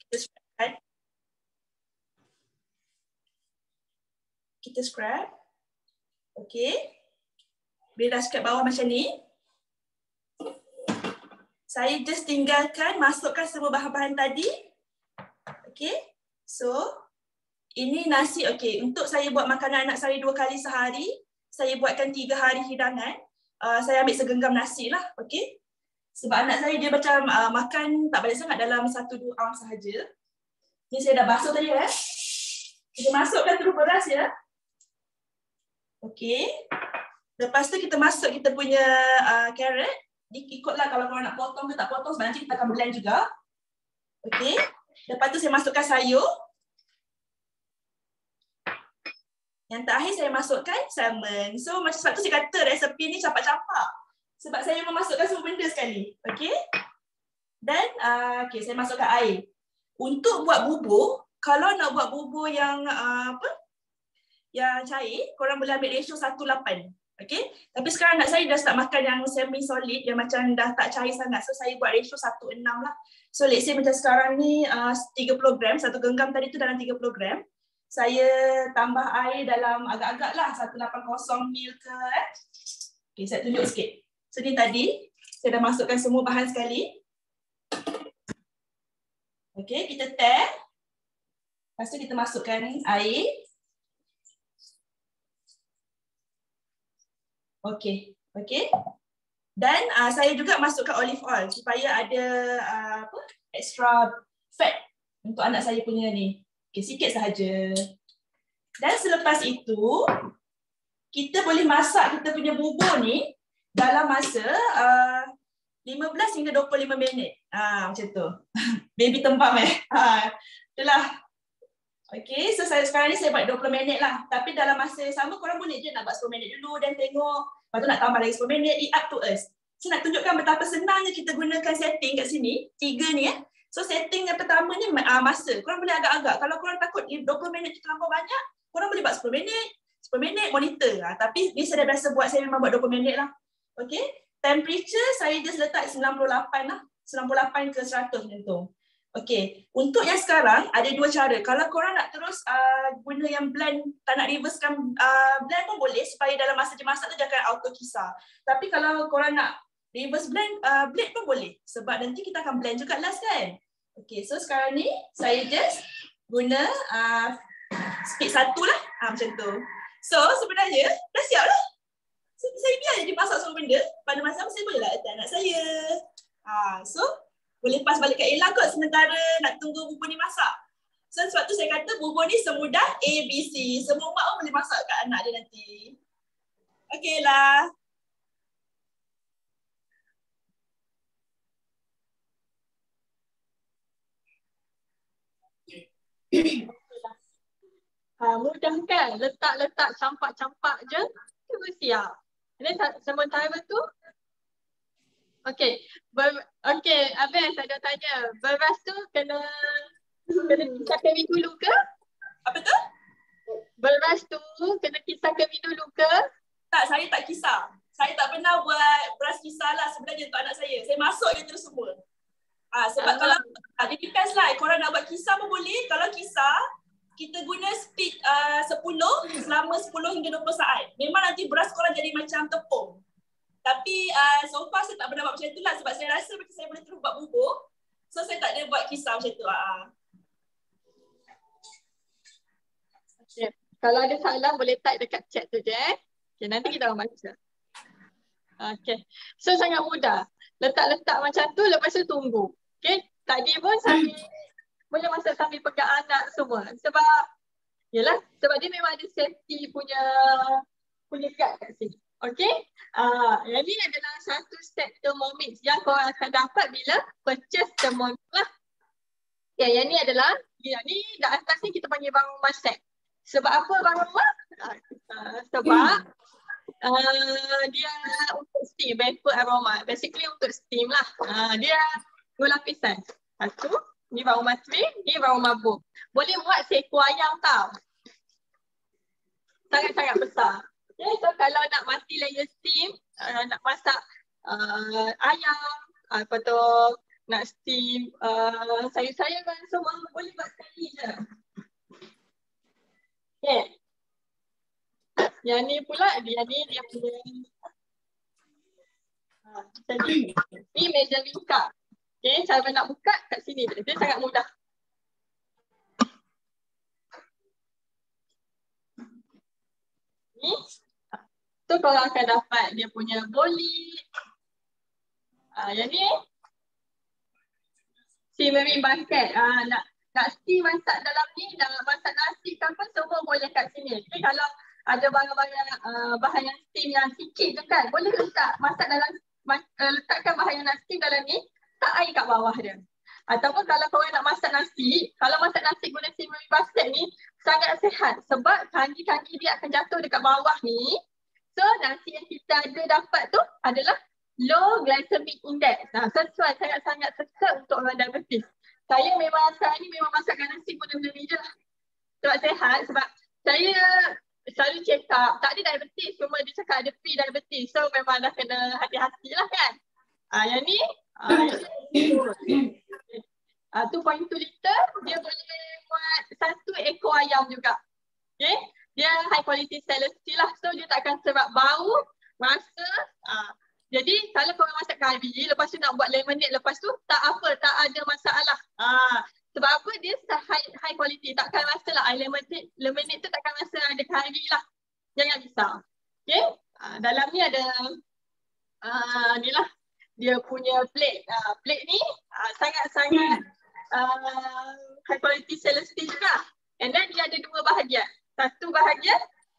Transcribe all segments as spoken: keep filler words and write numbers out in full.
Kita scrap kan? Kita scrap. Okey. Bila dah scrap bawah macam ni, saya just tinggalkan masukkan semua bahan-bahan tadi. Okey. So, ini nasi. Okey, untuk saya buat makanan anak saya dua kali sehari, saya buatkan tiga hari hidangan. Uh, saya ambil segenggam nasi lah. Okey. Sebab anak saya dia macam uh, makan tak banyak sangat, dalam satu dua ounce sahaja. Ni saya dah basuh tadi eh. Kita masukkan terus beras ya. Okey. Lepas tu kita masuk kita punya uh, carrot. Ikutlah kalau korang nak potong ke tak potong, sebab nanti kita akan blend juga. Okey. Lepas tu saya masukkan sayur. Yang terakhir saya masukkan salmon. So macam sebab tu saya kata resepi ni campak-campak. Sebab saya memasukkan semua benda sekali. Okey. Dan uh, okey, saya masukkan air. Untuk buat bubur, kalau nak buat bubur yang uh, apa? Yang cair, korang boleh ambil ratio satu lapan. Okey. Tapi sekarang anak saya dah start makan yang semi solid, yang macam dah tak cair sangat. So saya buat ratio satu enam lah. So let's say macam sekarang ni uh, tiga puluh gram, satu genggam tadi tu dalam tiga puluh gram. Saya tambah air dalam agak-agak lah seratus lapan puluh mil ke eh. Okey, saya tunjuk sikit. So ni tadi, saya dah masukkan semua bahan sekali. Okey, kita tap. Lepas tu kita masukkan air. Okey, okey. Dan uh, saya juga masukkan olive oil supaya ada uh, apa? Extra fat untuk anak saya punya ni. Okey, sikit sahaja. Dan selepas itu, kita boleh masak kita punya bubur ni dalam masa uh, lima belas hingga dua puluh lima minit. Ah, macam tu. Baby tembam eh. Ha, itulah. Okey, so saya sekarang ni saya buat dua puluh minit lah. Tapi dalam masa yang sama korang boleh je nak buat sepuluh minit dulu dan tengok. Lepas tu nak tambah lagi sepuluh minit. It up to us. Saya nak tunjukkan betapa senangnya kita gunakan setting kat sini. Tiga ni eh. So setting yang pertama ni uh, masa. Korang boleh agak-agak. Kalau korang takut dua puluh minit tu terlampau banyak, korang boleh buat sepuluh minit. sepuluh minit monitor. Ha, tapi ni saya dah biasa buat, saya memang buat dua puluh minit lah. Okey. Temperature saya just letak sembilan puluh lapan lah. sembilan puluh lapan ke seratus macam tu. Okey, untuk yang sekarang ada dua cara. Kalau korang nak terus uh, guna yang blend, tak nak reversekan uh, blend pun boleh supaya dalam masa dia masak tu dia akan auto kisar. Tapi kalau korang nak reverse blend, uh, blend pun boleh. Sebab nanti kita akan blend juga last kan. Okey, so sekarang ni saya just guna uh, speed satu lah. Ha, macam tu. So sebenarnya dah siap lah. So, saya biar je dia masak semua benda. Pada masa saya boleh lah letak anak saya. Ha, so boleh pas balik kat Ella kot sementara nak tunggu bubur ni masak. So sebab tu saya kata bubur ni semudah A B C. Semua mak pun boleh masak kat anak dia nanti. Okey lah. Ha, mudah kan? Letak-letak campak-campak je. Terus siap. Dan sementara tu, okey, okey, Abel saya dah tanya, beras tu kena kena kisar kering dulu ke? Apa tu? Beras tu kena kisar kering dulu ke? Tak, saya tak kisar. Saya tak pernah buat beras kisar lah sebenarnya untuk anak saya. Saya masuk je terus semua. Ah, sebab uh, kalau, ah, dia depends lah, korang nak buat kisar pun boleh. Kalau kisar, kita guna speed uh, sepuluh selama sepuluh hingga dua puluh saat. Memang nanti beras korang jadi macam tepung. Tapi uh, so far saya tak pernah buat macam tu lah sebab saya rasa macam saya boleh terus buat bubur. So saya tak ada buat kisar macam tu. Uh. Okay. Kalau ada salah boleh type dekat chat tu je eh. Okay, nanti kita akan baca. Okay. So sangat mudah. Letak-letak macam tu lepas tu tunggu. Okay. Tadi pun sambil boleh masak sambil pegang anak semua. Sebab yelah, sebab dia memang ada safety punya punya guard kat sini. Okay. Uh, yang ni adalah satu set Thermomix yang korang akan dapat bila purchase Thermomix lah. Okay, yang ni adalah, yang ni dah atas ni kita panggil bang rumah set. Sebab apa bang rumah? Uh, sebab uh, dia untuk steam, vapor aroma. Basically untuk steam lah. Uh, dia dua lapisan. Satu, ni bang rumah tray, ni bang rumah boom. Boleh buat seekor ayam tau. Sangat-sangat besar. Okay, so kalau nak multi layer steam, uh, nak masak uh, ayam, uh, apa tu, nak steam uh, sayur-sayuran semua boleh buat sekali je. Okay. Yang ni pula dia ni dia punya ha, jadi ni meja lingkar. Okay, cara nak buka kat sini je. Dia sangat mudah. Ni tu korang akan dapat dia punya boli. Ah, yang ni simmering bucket. Ah, nak nak steam masak dalam ni, nak masak nasi ke apa semua boleh kat sini. Okay, kalau ada barang-barang uh, bahan yang steam yang sikit je kan, boleh letak masak dalam uh, letakkan bahan yang nak steam dalam ni, tak air kat bawah dia. Ataupun kalau korang nak masak nasi, kalau masak nasi guna simmering bucket ni sangat sihat sebab kaki-kaki dia akan jatuh dekat bawah ni. So nasi yang kita ada dapat tu adalah low glycemic index. Nah, sesuai sangat-sangat sesuai untuk orang diabetes. Saya memang sekarang ni memang masakkan nasi benda-benda ni je lah. Sebab sihat, sebab saya selalu check up, tak ada diabetes, cuma dia cakap ada pre-diabetes. So memang dah kena hati-hati lah kan. Ah, yang ni, ah, ah, two point two liter, dia boleh buat satu ekor ayam juga. Okay, dia high quality stainless steel lah. So dia tak akan serap bau, rasa. Ah. Jadi kalau korang masak kari, lepas tu nak buat lemonade lepas tu, tak apa, tak ada masalah. Ah. Sebab apa? Dia high, high quality. Takkan rasa lah air lemonade, lemonade tu takkan rasa ada kari lah. Jangan risau. Okay. Uh, dalam ni ada uh, ni lah. Dia punya plate. Uh, plate ni uh, sangat-sangat uh, high quality stainless steel juga. And then dia ada dua bahagian. Satu bahagian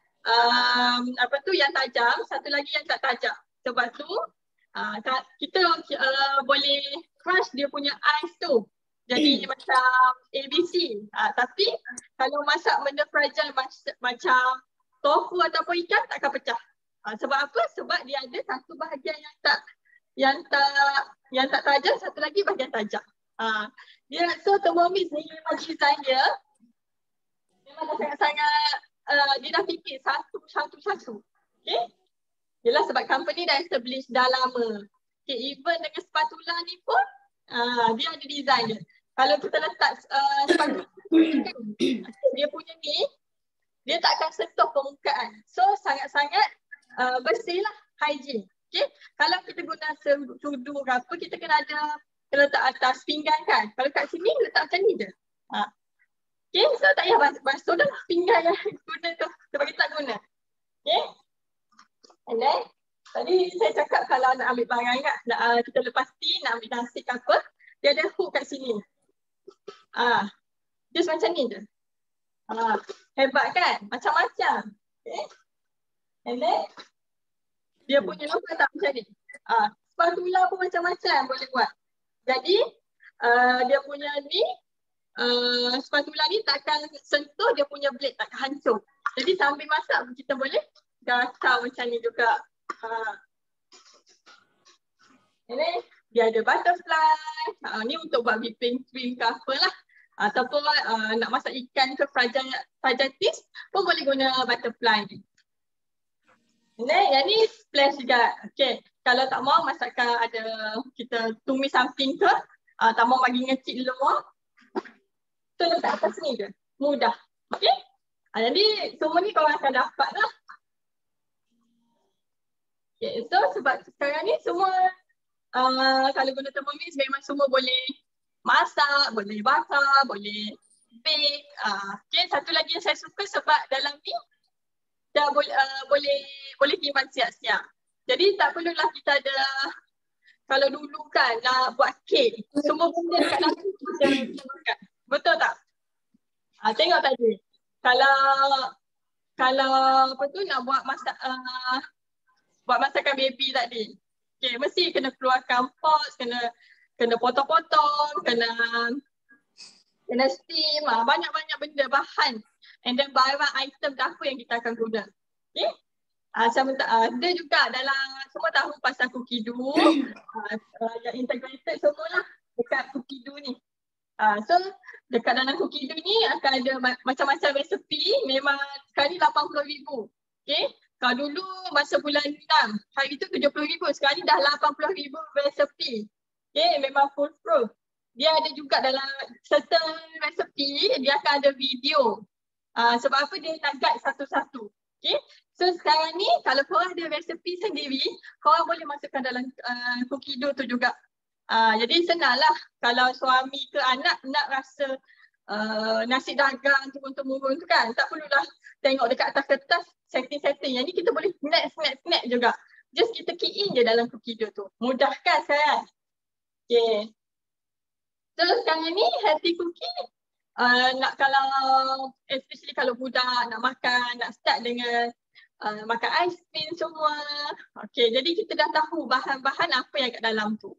um, apa tu yang tajam, satu lagi yang tak tajam. Sebab tu uh, kita uh, boleh crush dia punya ais tu. Jadi macam A B C. Ha, tapi kalau masak benda fragile macam tofu ataupun ikan takkan pecah. Ha, sebab apa? Sebab dia ada satu bahagian yang tak yang tak yang tak tajam, satu lagi bahagian tajam. Ha, dia so Thermomix ni memang design dia memang dah sangat-sangat uh, dia dah fikir satu satu satu. Okay? Yelah sebab company dah establish dah lama. Okay, even dengan spatula ni pun uh, dia ada design dia. Kalau kita letak uh, spatula, dia punya ni, dia tak akan sentuh permukaan. So sangat-sangat uh, bersih lah, hygiene. Okay? Kalau kita guna sudu ke apa, kita kena ada, kena letak atas pinggan kan. Kalau kat sini, letak macam ni je. Ha. Okay, so tak payah basuh dah lah pinggan yang guna tu. Sebab kita tak guna. Okay? And then, tadi saya cakap kalau nak ambil barang kat, nak, uh, kita lepas tea, nak ambil nasi ke apa, dia ada hook kat sini. Ah, just macam ni je. Ah, hebat kan? Macam-macam. Okay. And then, dia punya logo tak macam ni. Ah, spatula pun macam-macam boleh buat. Jadi, uh, dia punya ni, uh, spatula ni takkan sentuh dia punya blade, takkan hancur. Jadi sambil masak kita boleh gatal macam ni juga. Ah. Ini dia ada butterfly. Uh, ni untuk buat whipping cream ke apalah. Ataupun uh, nak masak ikan ke fragitis pun boleh guna butterfly ni. Ini yang ni splash juga. Okay. Kalau tak mau masakkan ada kita tumis samping ke, uh, tak mau bagi ngecik lemak, tu letak atas ni je. Mudah. Okay. Uh, jadi semua ni korang akan dapat lah. Okay. So sebab sekarang ni semua Uh, kalau guna Thermomix memang semua boleh masak, boleh bakar, boleh bake. Uh, okay, satu lagi yang saya suka sebab dalam ni dah boleh uh, boleh boleh timbang siap-siap. Jadi tak perlulah kita ada, kalau dulu kan nak buat kek, semua benda dekat dalam kita makan. Betul tak? Uh, tengok tadi. Kalau kalau apa tu nak buat masak uh, buat masakan baby tadi. Okay, mesti kena keluarkan pots, kena kena potong-potong, kena kena steam, ah, banyak-banyak benda bahan. And then barang item dapur yang kita akan guna. Okay? Ah, macam ada juga dalam semua tahu pasal cookie dough, ah, uh, yang integrated semualah dekat cookie dough ni. Ah, so dekat dalam cookie dough ni akan ada macam-macam resepi, memang sekali lapan puluh ribu. Okay? Kalau dulu masa bulan enam, hari tu tujuh puluh ribu, sekarang ni dah lapan puluh ribu resepi. Okay, memang foolproof. Dia ada juga dalam certain resepi, dia akan ada video. Uh, sebab apa dia nak guide satu-satu. Okay. So sekarang ni kalau korang ada resepi sendiri, korang boleh masukkan dalam uh, Cookido tu juga. Uh, jadi senanglah kalau suami ke anak nak rasa uh, nasi dagang turun-temurun tu kan. Tak perlulah tengok dekat atas kertas setting-setting. Yang ni kita boleh snap, snap, snap juga. Just kita key in je dalam Cookido tu. Mudah kan sekarang? Okay. So sekarang ni healthy cooking. Uh, nak kalau, especially kalau budak nak makan, nak start dengan uh, makan ais krim semua. Okay, jadi kita dah tahu bahan-bahan apa yang kat dalam tu.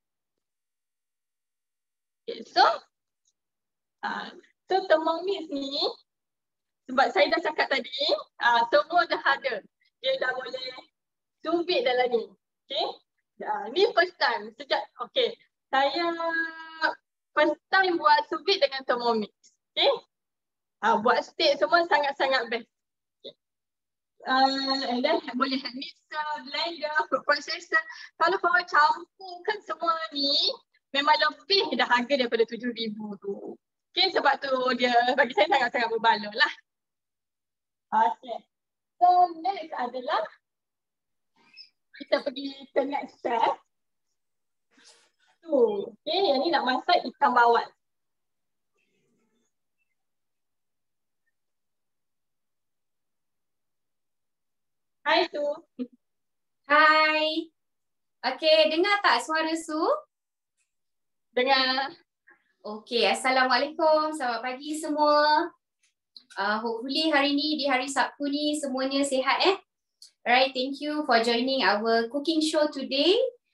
Okay, so, uh, so Thermomix ni, sebab saya dah cakap tadi, uh, semua dah ada. Dia dah boleh sous vide dalam ni. Okay, uh, ni first time. Sejak, okay, saya first time buat sous vide dengan Thermomix. Okay. Uh, buat steak semua sangat-sangat best. Okay. Uh, and then boleh have mixer, blender, food processor. Kalau korang campurkan semua ni, memang lebih dah harga daripada tujuh ribu tu. Okay, sebab tu dia bagi saya sangat-sangat berbaloi lah. Okay. So next adalah kita pergi ke next step. Tu. Okay, yang ni nak masak ikan bawal. Hai Su. Hai. Okey, dengar tak suara Su? Dengar. Okey, Assalamualaikum. Selamat pagi semua. Uh, hopefully hari ni, di hari Sabtu ni semuanya sihat eh. Alright, thank you for joining our cooking show today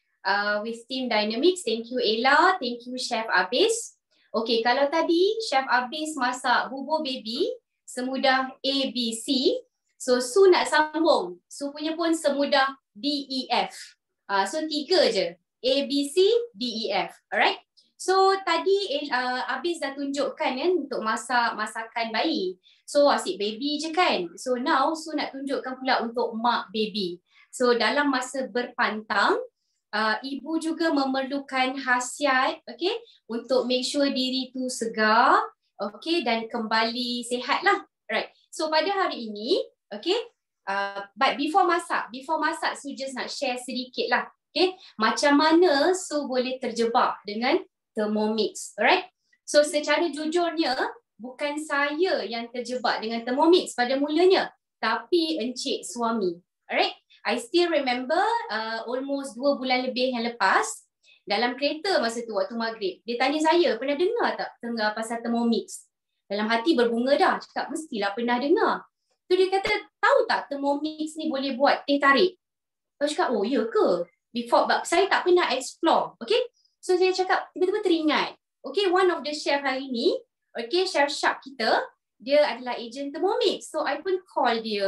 uh, with Team Dynamics. Thank you Ella, thank you Chef Abis. Okey, kalau tadi Chef Abis masak bubur baby semudah A B C. So Su nak sambung. Su punya pun semudah D E F. Uh, so tiga je. A, B, C, D, E, F. Alright. So tadi uh, Abis dah tunjukkan kan untuk masak masakan bayi. So asyik baby je kan. So now Su nak tunjukkan pula untuk mak baby. So dalam masa berpantang, uh, ibu juga memerlukan khasiat, okay, untuk make sure diri tu segar, okay, dan kembali sihat lah. Right. So pada hari ini, okay, uh, but before masak, before masak Su just nak share sedikit lah, okay, macam mana Su boleh terjebak dengan Thermomix, alright. So secara jujurnya, bukan saya yang terjebak dengan Thermomix pada mulanya, tapi encik suami, alright. I still remember uh, almost dua bulan lebih yang lepas, dalam kereta masa tu waktu maghrib, dia tanya saya, pernah dengar tak tengah pasal Thermomix? Dalam hati berbunga dah, cakap mestilah pernah dengar. Tu dia kata, tahu tak Thermomix ni boleh buat teh tarik? Saya cakap, oh ya ke? Before, but saya tak pernah explore, okay? So saya cakap, tiba-tiba teringat. Okay, one of the chef hari ni, okay, Chef Shark kita, dia adalah agent Thermomix. So I pun call dia.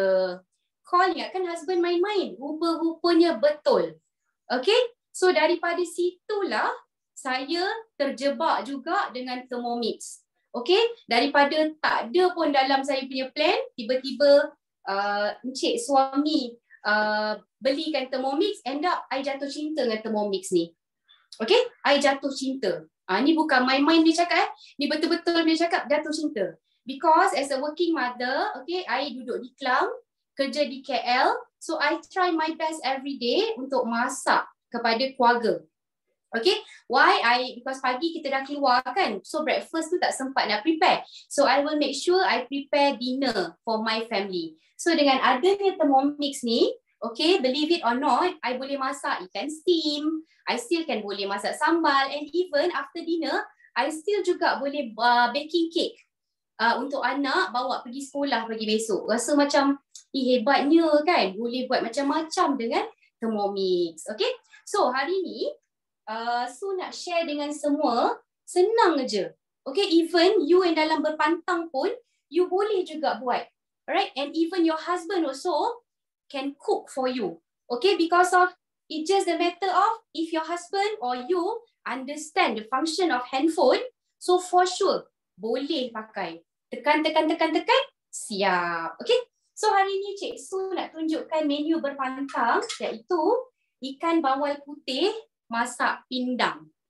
Call ingatkan husband main-main. Rupa-rupanya betul. Okay, so daripada situlah saya terjebak juga dengan Thermomix. Okay, daripada tak ada pun dalam saya punya plan, tiba-tiba uh, encik suami uh, belikan Thermomix, end up I jatuh cinta dengan Thermomix ni. Okay, I jatuh cinta. Ah, ni bukan main-main dia cakap eh. Ni betul-betul dia cakap jatuh cinta. Because as a working mother, okay, I duduk di Klang, kerja di K L. So I try my best every day untuk masak kepada keluarga. Okay, why I, because pagi kita dah keluar kan. So breakfast tu tak sempat nak prepare. So I will make sure I prepare dinner for my family. So dengan adanya Thermomix ni, okay, believe it or not, I boleh masak ikan steam, I still can boleh masak sambal, and even after dinner, I still juga boleh uh, baking cake uh, untuk anak bawa pergi sekolah pagi besok. Rasa macam, eh, hebatnya kan, boleh buat macam-macam dengan Thermomix. Okay, so hari ni, uh, Su nak share dengan semua, senang je. Okay, even you yang dalam berpantang pun, you boleh juga buat. Alright, and even your husband also can cook for you. Okay, because of it's just a matter of if your husband or you understand the function of handphone, so for sure boleh pakai. Tekan, tekan, tekan, tekan, siap. Okay, so hari ni Cik Su nak tunjukkan menu berpantang, iaitu ikan bawal putih masak pindang.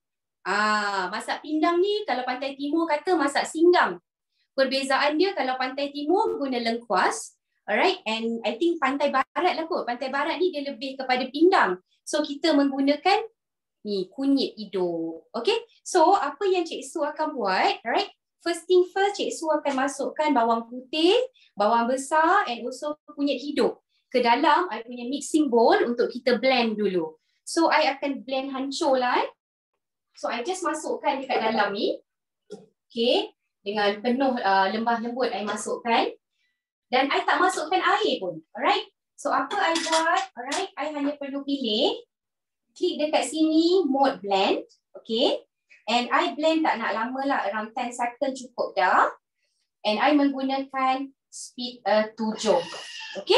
Ah, masak pindang ni kalau pantai timur kata masak singgang. Perbezaan dia kalau pantai timur guna lengkuas. Alright, and I think pantai barat lah kot. Pantai barat ni dia lebih kepada pindang. So kita menggunakan ni kunyit hidup. Okay, so apa yang Cik Su akan buat, right? First thing first, Cik Su akan masukkan bawang putih, bawang besar and also kunyit hidup ke dalam I punya mixing bowl untuk kita blend dulu. So I akan blend hancur lah. Eh. So I just masukkan dekat dalam ni. Okay, dengan penuh uh, lembah lembut I masukkan. Dan I tak masukkan air pun. Alright. So apa I buat? Alright. I hanya perlu pilih. Klik dekat sini mode blend. Okay. And I blend tak nak lama lah. Around ten second cukup dah. And I menggunakan speed uh, tujuh. Okay.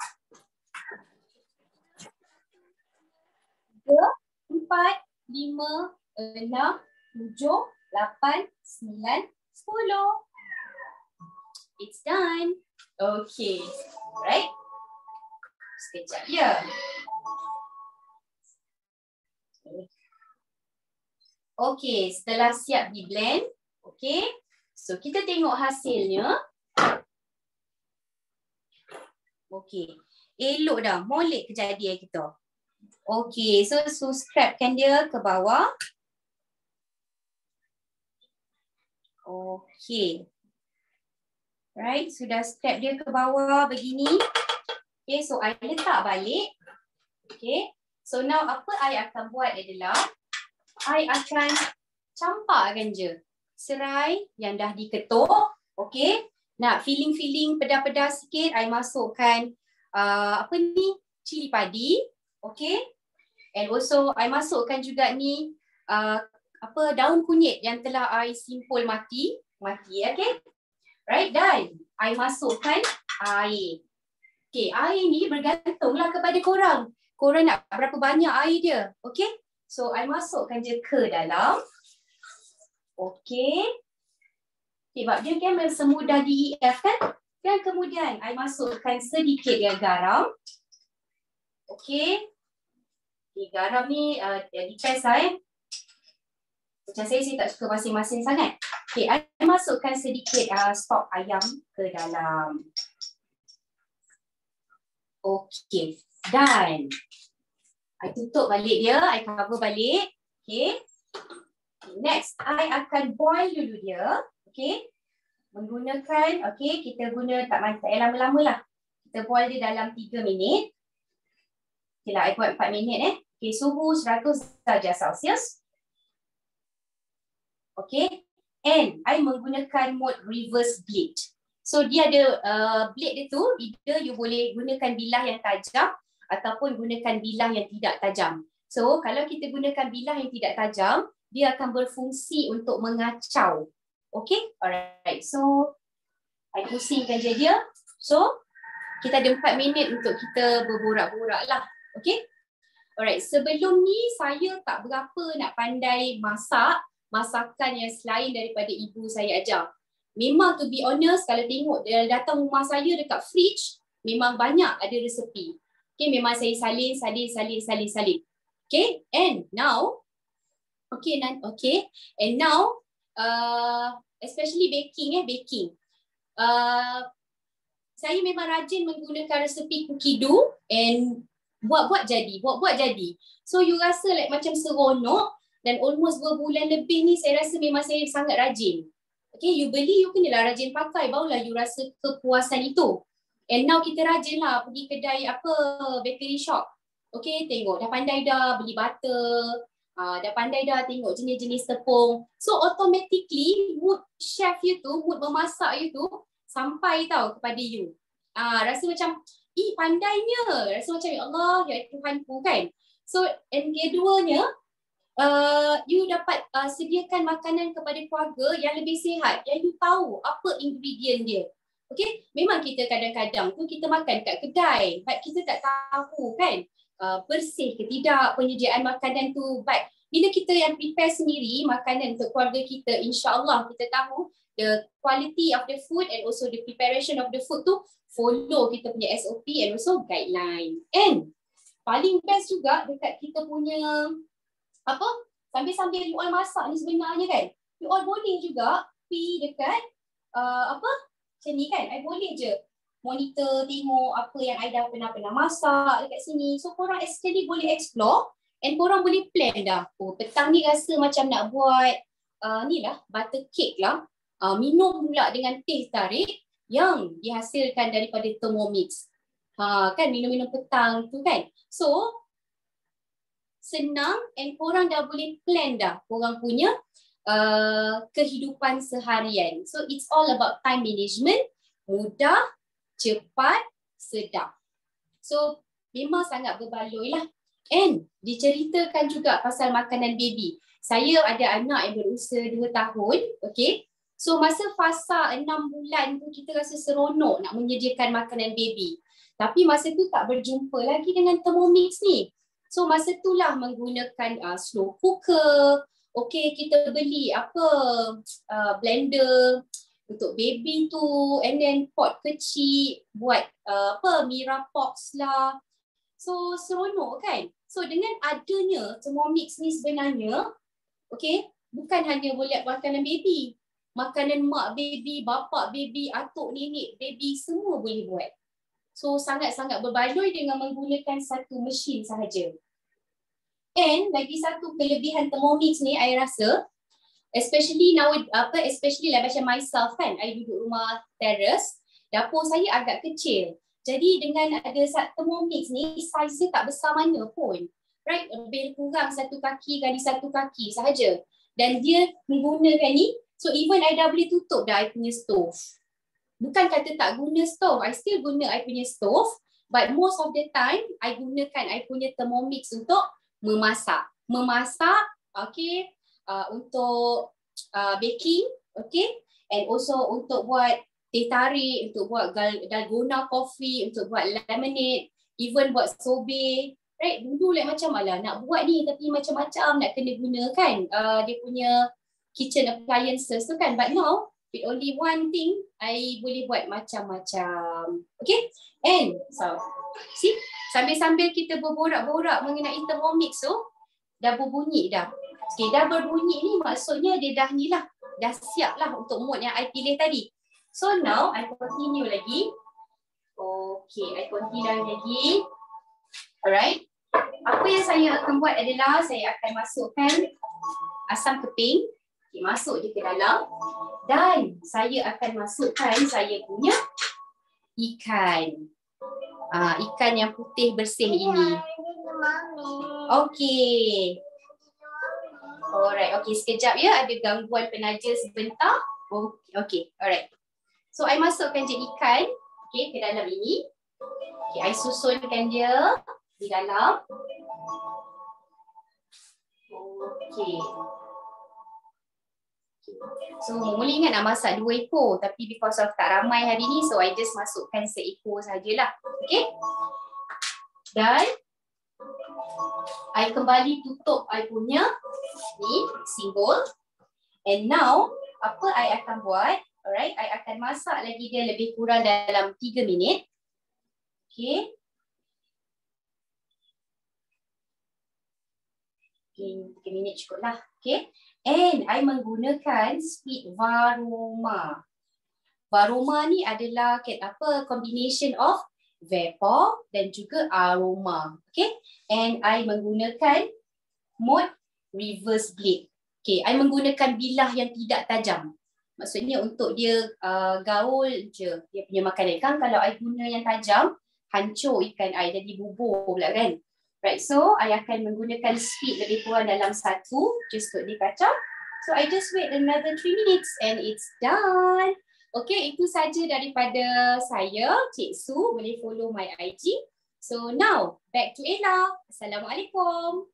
Tiga, empat, lima, enam, tujuh, lapan, sembilan, sepuluh. It's done. Okay, right? Sekejap ya. Okay, setelah siap di blend, okay. So kita tengok hasilnya. Okay, elok dah, molek kejadian kita. Okay, so subscribekan dia ke bawah. Okay. Right, sudah step dia ke bawah begini. Okay, so I letak balik. Okay, so now apa I akan buat adalah I akan campakkan je serai yang dah diketuk. Okay, nak feeling-feeling pedas-pedas sikit, I masukkan uh, apa ni, cili padi. Okay, and also I masukkan juga ni uh, apa daun kunyit yang telah I simpul mati. Mati, okay. Right, dan I masukkan air. Okay, air ni bergantunglah kepada korang. Korang nak berapa banyak air dia. Okay, so I masukkan je ke dalam. Okay. Sebab dia kan semudah di E F kan. Dan kemudian I masukkan sedikit dia garam. Okay. Okay, garam ni uh, depends lah eh. Macam saya, saya tak suka masin-masin sangat. Okay, I masukkan sedikit uh, stok ayam ke dalam. Okay, dan I tutup balik dia, I cover balik. Okay, next, I akan boil dulu dia. Okay, menggunakan, okay, kita guna tak payah lama-lama lah. Kita boil dia dalam tiga minit. Okay lah, I buat empat minit eh. Okay, suhu seratus darjah Celsius. Okay, and I menggunakan mode reverse bleed. So dia ada uh, blade dia tu, either you boleh gunakan bilah yang tajam ataupun gunakan bilah yang tidak tajam. So kalau kita gunakan bilah yang tidak tajam, dia akan berfungsi untuk mengacau. Okay, alright. So I pusingkan je dia. So kita ada empat minit untuk kita berborak-borak lah. Okay, alright. Sebelum ni saya tak berapa nak pandai masak masakan yang selain daripada ibu saya ajar. Memang to be honest, kalau tengok datang rumah saya dekat fridge, memang banyak ada resepi. Okay, memang saya salin, salin, salin, salin, salin. Okay, and now, okay, okay, and now, uh, especially baking eh, baking. Uh, saya memang rajin menggunakan resepi cookie dough and buat-buat jadi, buat-buat jadi. So you rasa like macam seronok. Dan almost dua bulan lebih ni saya rasa memang saya sangat rajin. Okay, you beli, you kenalah rajin pakai, barulah you rasa kepuasan itu. And now kita rajin lah pergi kedai apa, bakery shop. Okay, tengok dah pandai dah beli butter, uh, dah pandai dah tengok jenis-jenis tepung. So automatically mood chef you tu, mood memasak you tu sampai tau kepada you. Uh, rasa macam, ih pandainya. Rasa macam, ya Allah, ya Tuhanku kan. So, and keduanya, Uh, you dapat uh, sediakan makanan kepada keluarga yang lebih sihat, yang you tahu apa ingredient dia. Okay, memang kita kadang-kadang tu kita makan kat kedai, but kita tak tahu kan uh, bersih ke tidak penyediaan makanan tu. But bila kita yang prepare sendiri makanan untuk keluarga kita, insya-Allah kita tahu the quality of the food and also the preparation of the food tu follow kita punya S O P and also guideline. And paling best juga dekat kita punya apa Sambil-sambil you all masak ni sebenarnya kan, you all boleh juga pergi dekat uh, apa macam ni kan. I boleh je monitor tengok apa yang I dah pernah-pernah masak dekat sini. So korang actually boleh explore and korang boleh plan dah. Oh, petang ni rasa macam nak buat uh, ni lah butter cake lah. Uh, minum pula dengan teh tarik yang dihasilkan daripada Thermomix. Ha, kan minum-minum petang tu kan. So senang and korang dah boleh plan dah korang punya uh, kehidupan seharian. So it's all about time management, mudah, cepat, sedap. So memang sangat berbaloi lah. And diceritakan juga pasal makanan baby. Saya ada anak yang berusia dua tahun, okay. So masa fasa enam bulan tu kita rasa seronok nak menyediakan makanan baby. Tapi masa tu tak berjumpa lagi dengan Thermomix ni. So masa itulah menggunakan uh, slow cooker. Okay, kita beli apa uh, blender untuk baby tu, and then pot kecil buat uh, apa Mirapox lah. So seronok kan. So dengan adanya Thermomix ni sebenarnya, okay, bukan hanya boleh makanan baby. Makanan mak baby, bapak baby, atuk nenek baby semua boleh buat. So sangat-sangat berbaloi dengan menggunakan satu mesin sahaja. And lagi satu kelebihan Thermomix ni I rasa, especially now apa especially like macam myself kan, I duduk rumah terrace, dapur saya agak kecil. Jadi dengan ada Thermomix ni, size dia tak besar mana pun. Right? Lebih kurang satu kaki kali satu kaki sahaja. Dan dia menggunakan ni, so even I dah boleh tutup dah I punya stove. Bukan kata tak guna stove, I still guna I punya stove, but most of the time I gunakan I punya Thermomix untuk memasak. Memasak, okay, uh, untuk uh, baking, okay, and also untuk buat teh tarik, untuk buat dalgona coffee, untuk buat lemonade, even buat sorbet. Right, dulu like macam malah nak buat ni tapi macam-macam nak kena gunakan uh, dia punya kitchen appliances tu kan, but now with only one thing, I boleh buat macam-macam. Okay? And, so, see? Sambil-sambil kita berborak-borak mengenai Thermomix tu, dah berbunyi dah. Okay, dah berbunyi ni maksudnya dia dah ni lah. Dah siap lah untuk mode yang I pilih tadi. So now, I continue lagi. Okay, I continue lagi. Alright. Apa yang saya akan buat adalah, saya akan masukkan asam keping. Okay, masuk je ke dalam. Dan saya akan masukkan saya punya ikan. Uh, ikan yang putih bersih ini. Okey. Alright, okey, sekejap ya. Ada gangguan penaja sebentar. Okey, okay. Alright. So, I masukkan je ikan okay, ke dalam ini. Okay, I susunkan dia di dalam. Okey. So mula ingat nak masak dua ekor, tapi because of tak ramai hari ni, so I just masukkan seekor sajalah. Okay. Dan I kembali tutup I punya ni simbol. And now apa I akan buat? Alright, I akan masak lagi dia lebih kurang dalam tiga minit. Okay. Okay, tiga minit cukup lah. Okay. And I menggunakan sweet varoma. Varoma ni adalah apa combination of vapor dan juga aroma. Okay. And I menggunakan mode reverse blade. Okay. I menggunakan bilah yang tidak tajam. Maksudnya untuk dia uh, gaul je dia punya makanan. Kan kalau I guna yang tajam, hancur ikan I jadi bubur pula kan. Right, so I akan menggunakan speed lebih kurang dalam satu just untuk dikacau. So I just wait another three minutes and it's done. Okay, itu saja daripada saya, Cik Su. Boleh follow my I G. So now, back to Ella. Assalamualaikum.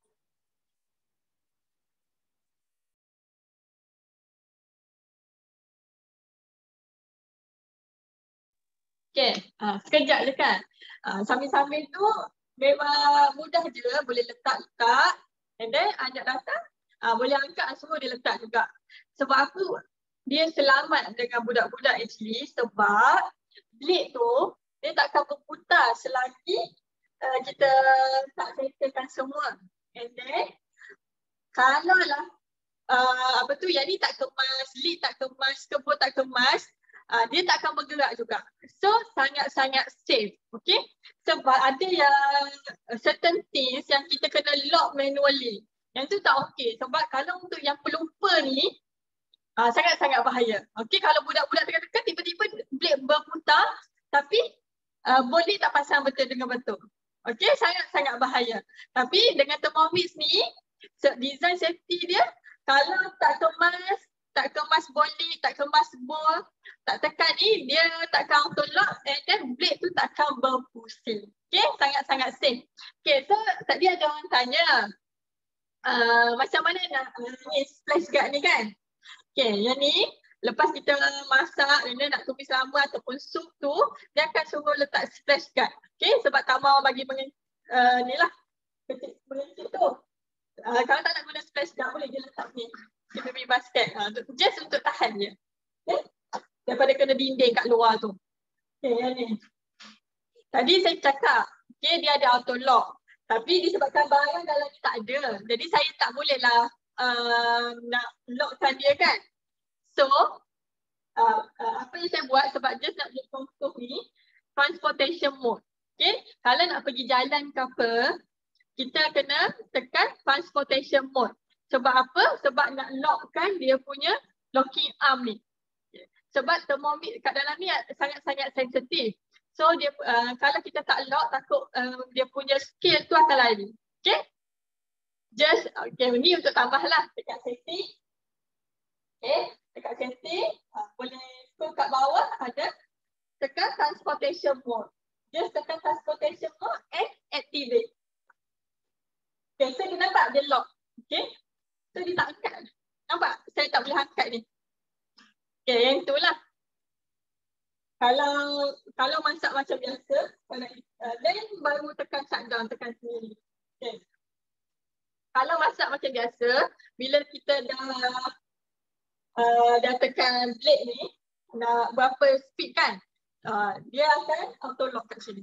Okay, uh, sekejap je kan. Uh, sambil-sambil tu, memang mudah je, boleh letak-letak. And then anak datang, uh, boleh angkat semua dia letak juga. Sebab apa? Dia selamat dengan budak-budak actually. Sebab blade tu, dia takkan berputar selagi uh, kita tak settlekan semua. And then, kalau lah uh, apa tu, yang ni tak kemas, lid tak kemas, kebun tak kemas, uh, dia tak akan bergerak juga. So sangat-sangat safe. Okay. Sebab ada yang certain things yang kita kena lock manually. Yang tu tak okey. Sebab kalau untuk yang pelumpa ni, uh, sangat-sangat bahaya. Okay, kalau budak-budak tekan-tekan tiba-tiba blade berputar tapi uh, boleh tak pasang betul dengan betul. Okay, sangat-sangat bahaya. Tapi dengan Thermomix ni, design safety dia, kalau tak kemas, tak kemas boleh, tak kemas bol, tak tekan ni, dia takkan auto lock and then blade tu takkan berpusing. Okay, sangat-sangat safe. Okay, so tadi ada orang tanya, uh, macam mana nak uh, ni splash guard ni kan? Okay, yang ni, lepas kita masak, dia nak tumis lama ataupun sup tu, dia akan suruh letak splash guard. Okay, sebab tak mau bagi pengen, uh, ni lah, kecil pengencik tu. Uh, kalau tak nak guna splash guard, boleh je letak ni. Dia beri basket. Uh, just untuk tahan je. Okay, daripada kena dinding kat luar tu. Okay, yang ni. Tadi saya cakap, okay, dia ada auto lock. Tapi disebabkan barang dalam ni tak ada. Jadi saya tak bolehlah uh, nak lockkan dia kan. So, uh, uh, apa yang saya buat sebab just nak buat contoh ni, transportation mode. Okay, kalau nak pergi jalan ke apa, kita kena tekan transportation mode. Sebab apa? Sebab nak lockkan dia punya locking arm ni. Sebab Thermomix kat dalam ni sangat-sangat sensitif. So, dia uh, kalau kita tak lock, takut uh, dia punya skill tu akan lari. Okay? Just, okay, ni untuk tambah lah dekat safety. Okay, dekat safety, uh, boleh scroll kat bawah, ada tekan transportation mode. Just tekan transportation mode and activate. Okay, so dia nampak dia lock. Okay, so dia tak angkat. Nampak? Saya tak boleh angkat ni. Okay, yang itulah. Kalau kalau masak macam biasa, kalau, uh, then baru tekan shutdown, tekan sendiri. Okay. Kalau masak macam biasa, bila kita dah uh, dah tekan blade ni, nak berapa speed kan, uh, dia akan auto lock kat sini.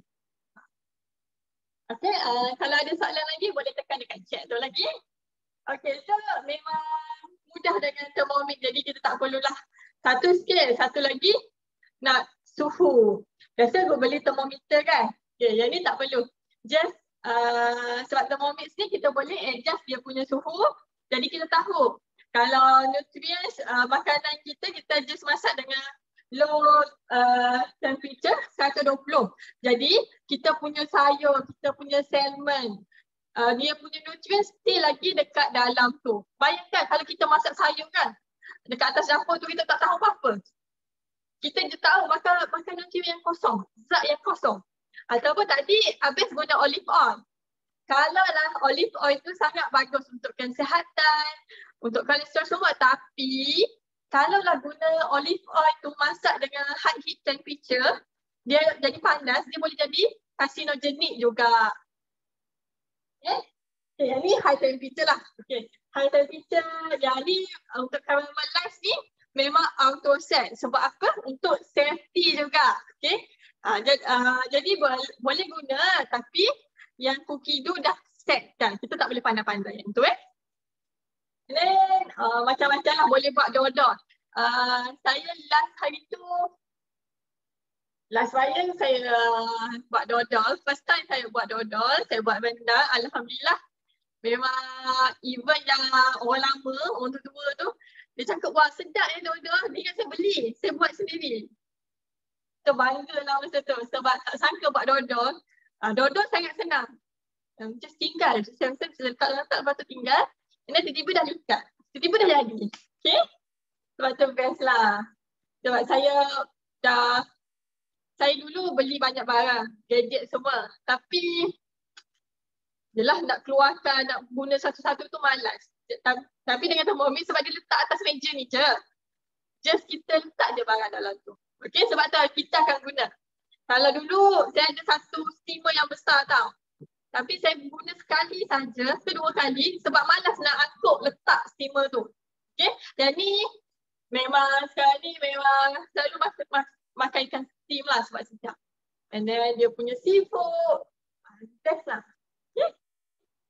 Okay, uh, kalau ada soalan lagi boleh tekan dekat chat tu lagi. Okay, so memang mudah dengan Thermomix, jadi kita tak perlulah satu skill, satu lagi nak suhu. Biasa aku beli thermometer kan. Okay, yang ni tak perlu. Just uh, sebab Thermomix ni kita boleh adjust dia punya suhu. Jadi kita tahu kalau nutrients uh, makanan kita, kita just masak dengan low uh, temperature seratus dua puluh. Jadi kita punya sayur, kita punya salmon, uh, dia punya nutrients still lagi dekat dalam tu. Bayangkan kalau kita masak sayur kan, dekat atas dapur tu kita tak tahu apa-apa. Kita je tahu makan makanan yang kosong, zat yang kosong. Ataupun tadi habis guna olive oil. Kalau lah olive oil tu sangat bagus untuk kesihatan, untuk kolesterol semua. Tapi kalau lah guna olive oil tu masak dengan high heat temperature, dia jadi panas, dia boleh jadi carcinogenic juga. Okay, okay, yang ni high temperature lah. Okay, high temperature yang ni untuk caramelize ni memang auto set. Sebab apa? Untuk safety juga. Okay. Uh, jad, uh, jadi boleh, boleh guna, tapi yang cookie tu dah set kan. Kita tak boleh pandai-pandai yang tu eh. Then uh, macam-macam lah boleh buat dodol. Uh, saya last hari tu, last raya saya uh, buat dodol. First time saya buat dodol, saya buat rendang. Alhamdulillah. Memang even yang orang lama, orang tua tu, dia cakap, wah sedap ya dodol. Dia ingat saya beli, saya buat sendiri. Kita bangga lah masa tu sebab tak sangka buat dodol. Uh, dodol sangat senang. Um, just tinggal. Saya letak-letak lepas tu tinggal. Dan tiba-tiba dah likat. Tiba-tiba dah jadi. Okay? Sebab tu best lah. Sebab saya dah, saya dulu beli banyak barang, gadget semua. Tapi, yelah nak keluarkan, nak guna satu-satu tu malas. Tapi dengan Thermomix sebab dia letak atas meja ni je. Just kita letak je barang dalam tu. Okay, sebab tu kita akan guna. Kalau dulu saya ada satu steamer yang besar tau. Tapi saya guna sekali saja, kedua kali sebab malas nak angkut letak steamer tu. Okay, dan ni memang sekarang ni memang selalu makan, makan ikan steam lah sebab sedap. And then dia punya seafood, best lah. Okay.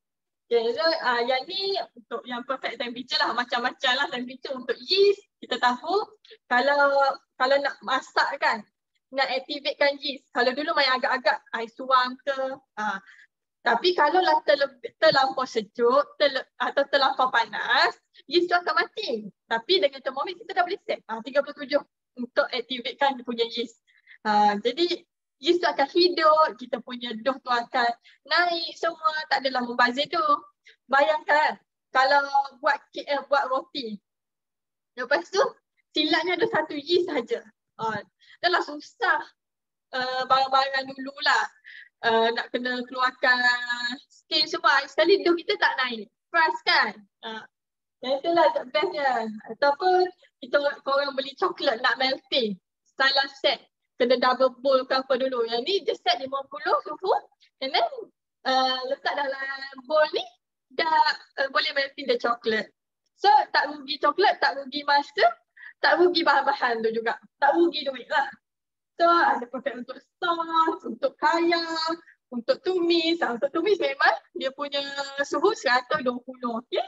Okay, so uh, yang ni untuk yang perfect temperature lah, macam-macam lah temperature untuk yeast. Kita tahu kalau kalau nak masak kan, nak activatekan yeast. Kalau dulu main agak-agak air suam ke, uh, tapi kalau lah terlebih, terlampau sejuk terle, atau terlampau panas, yeast tu akan mati. Tapi dengan thermomix kita dah boleh set uh, tiga puluh tujuh untuk activatekan punya yeast. Uh, jadi yeast tu akan hidup, kita punya dough tu akan naik semua, tak adalah membazir tu. Bayangkan kalau buat K L, buat roti. Lepas tu silapnya ada satu yeast saja. Uh, dah lah susah uh, barang-barang dulu lah. Uh, nak kena keluarkan steam semua. Sekali dough kita tak naik. Crust kan? Uh, yang itulah bestnya. Ataupun kita korang beli coklat nak melting. Salah set. Kena double bowl ke apa dulu. Yang ni just set lima puluh suhu. And then uh, letak dalam bowl ni dah uh, boleh melting the coklat. So tak rugi coklat, tak rugi masa, tak rugi bahan-bahan tu juga. Tak rugi duit lah. So ada pakai untuk sos, untuk kaya, untuk tumis. Untuk tumis memang dia punya suhu seratus dua puluh. Okay?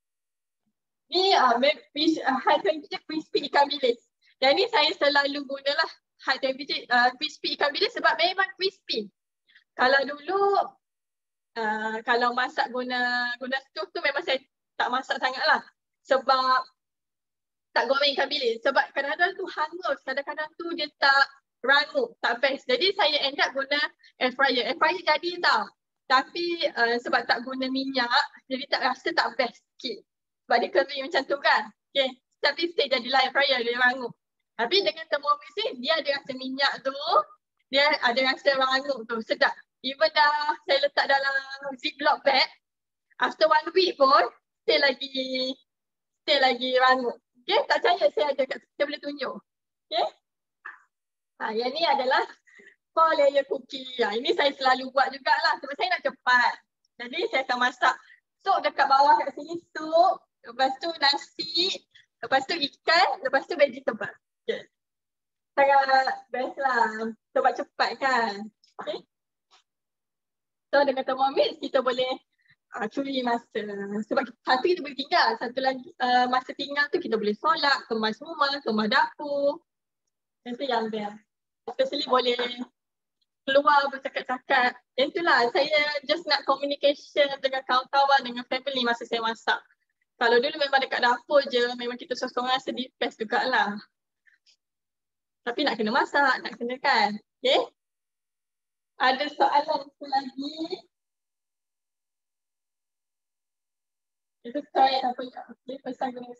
Ni uh, uh, high temperature crispy ikan bilis. Yang ni saya selalu gunalah high temperature uh, crispy ikan bilis sebab memang crispy. Kalau dulu uh, kalau masak guna guna stove tu memang saya tak masak sangat lah. Sebab tak goreng ikan bilis. Sebab kadang-kadang tu hangus, kadang-kadang tu dia tak rangup, tak best. Jadi saya end up guna air fryer. Air fryer jadi tau. Tapi uh, sebab tak guna minyak, jadi tak rasa tak best sikit. Sebab dia kering macam tu kan. Okay. Tapi still jadilah air fryer, dia rangup. Tapi dengan thermomix ni, dia ada rasa minyak tu, dia ada rasa rangup tu, sedap. Even dah saya letak dalam ziplock bag, after one week pun, still lagi, still lagi rangup. Okay, tak percaya saya ada kat, saya boleh tunjuk. Okay. Ha, yang ni adalah four layer cookie. Ha, ini saya selalu buat jugalah sebab saya nak cepat. Jadi saya akan masak sup dekat bawah kat sini, sup, lepas tu nasi, lepas tu ikan, lepas tu vegetable. Okay. Sangat best lah sebab cepat kan. Okay. So dengan thermomix kita boleh uh, curi masa. Sebab satu kita boleh tinggal, satu lagi uh, masa tinggal tu kita boleh solat, kemas rumah, kemas dapur. Itu yang best. Especially boleh keluar bercakap-cakap. Itulah saya just nak communication dengan kawan-kawan, dengan family masa saya masak. Kalau dulu memang dekat dapur je, memang kita seorang-seorang sedih best jugalah. Tapi nak kena masak, nak kena kan. Okay. Ada soalan lagi? Itu saya apa ya? Okay, pesan kena.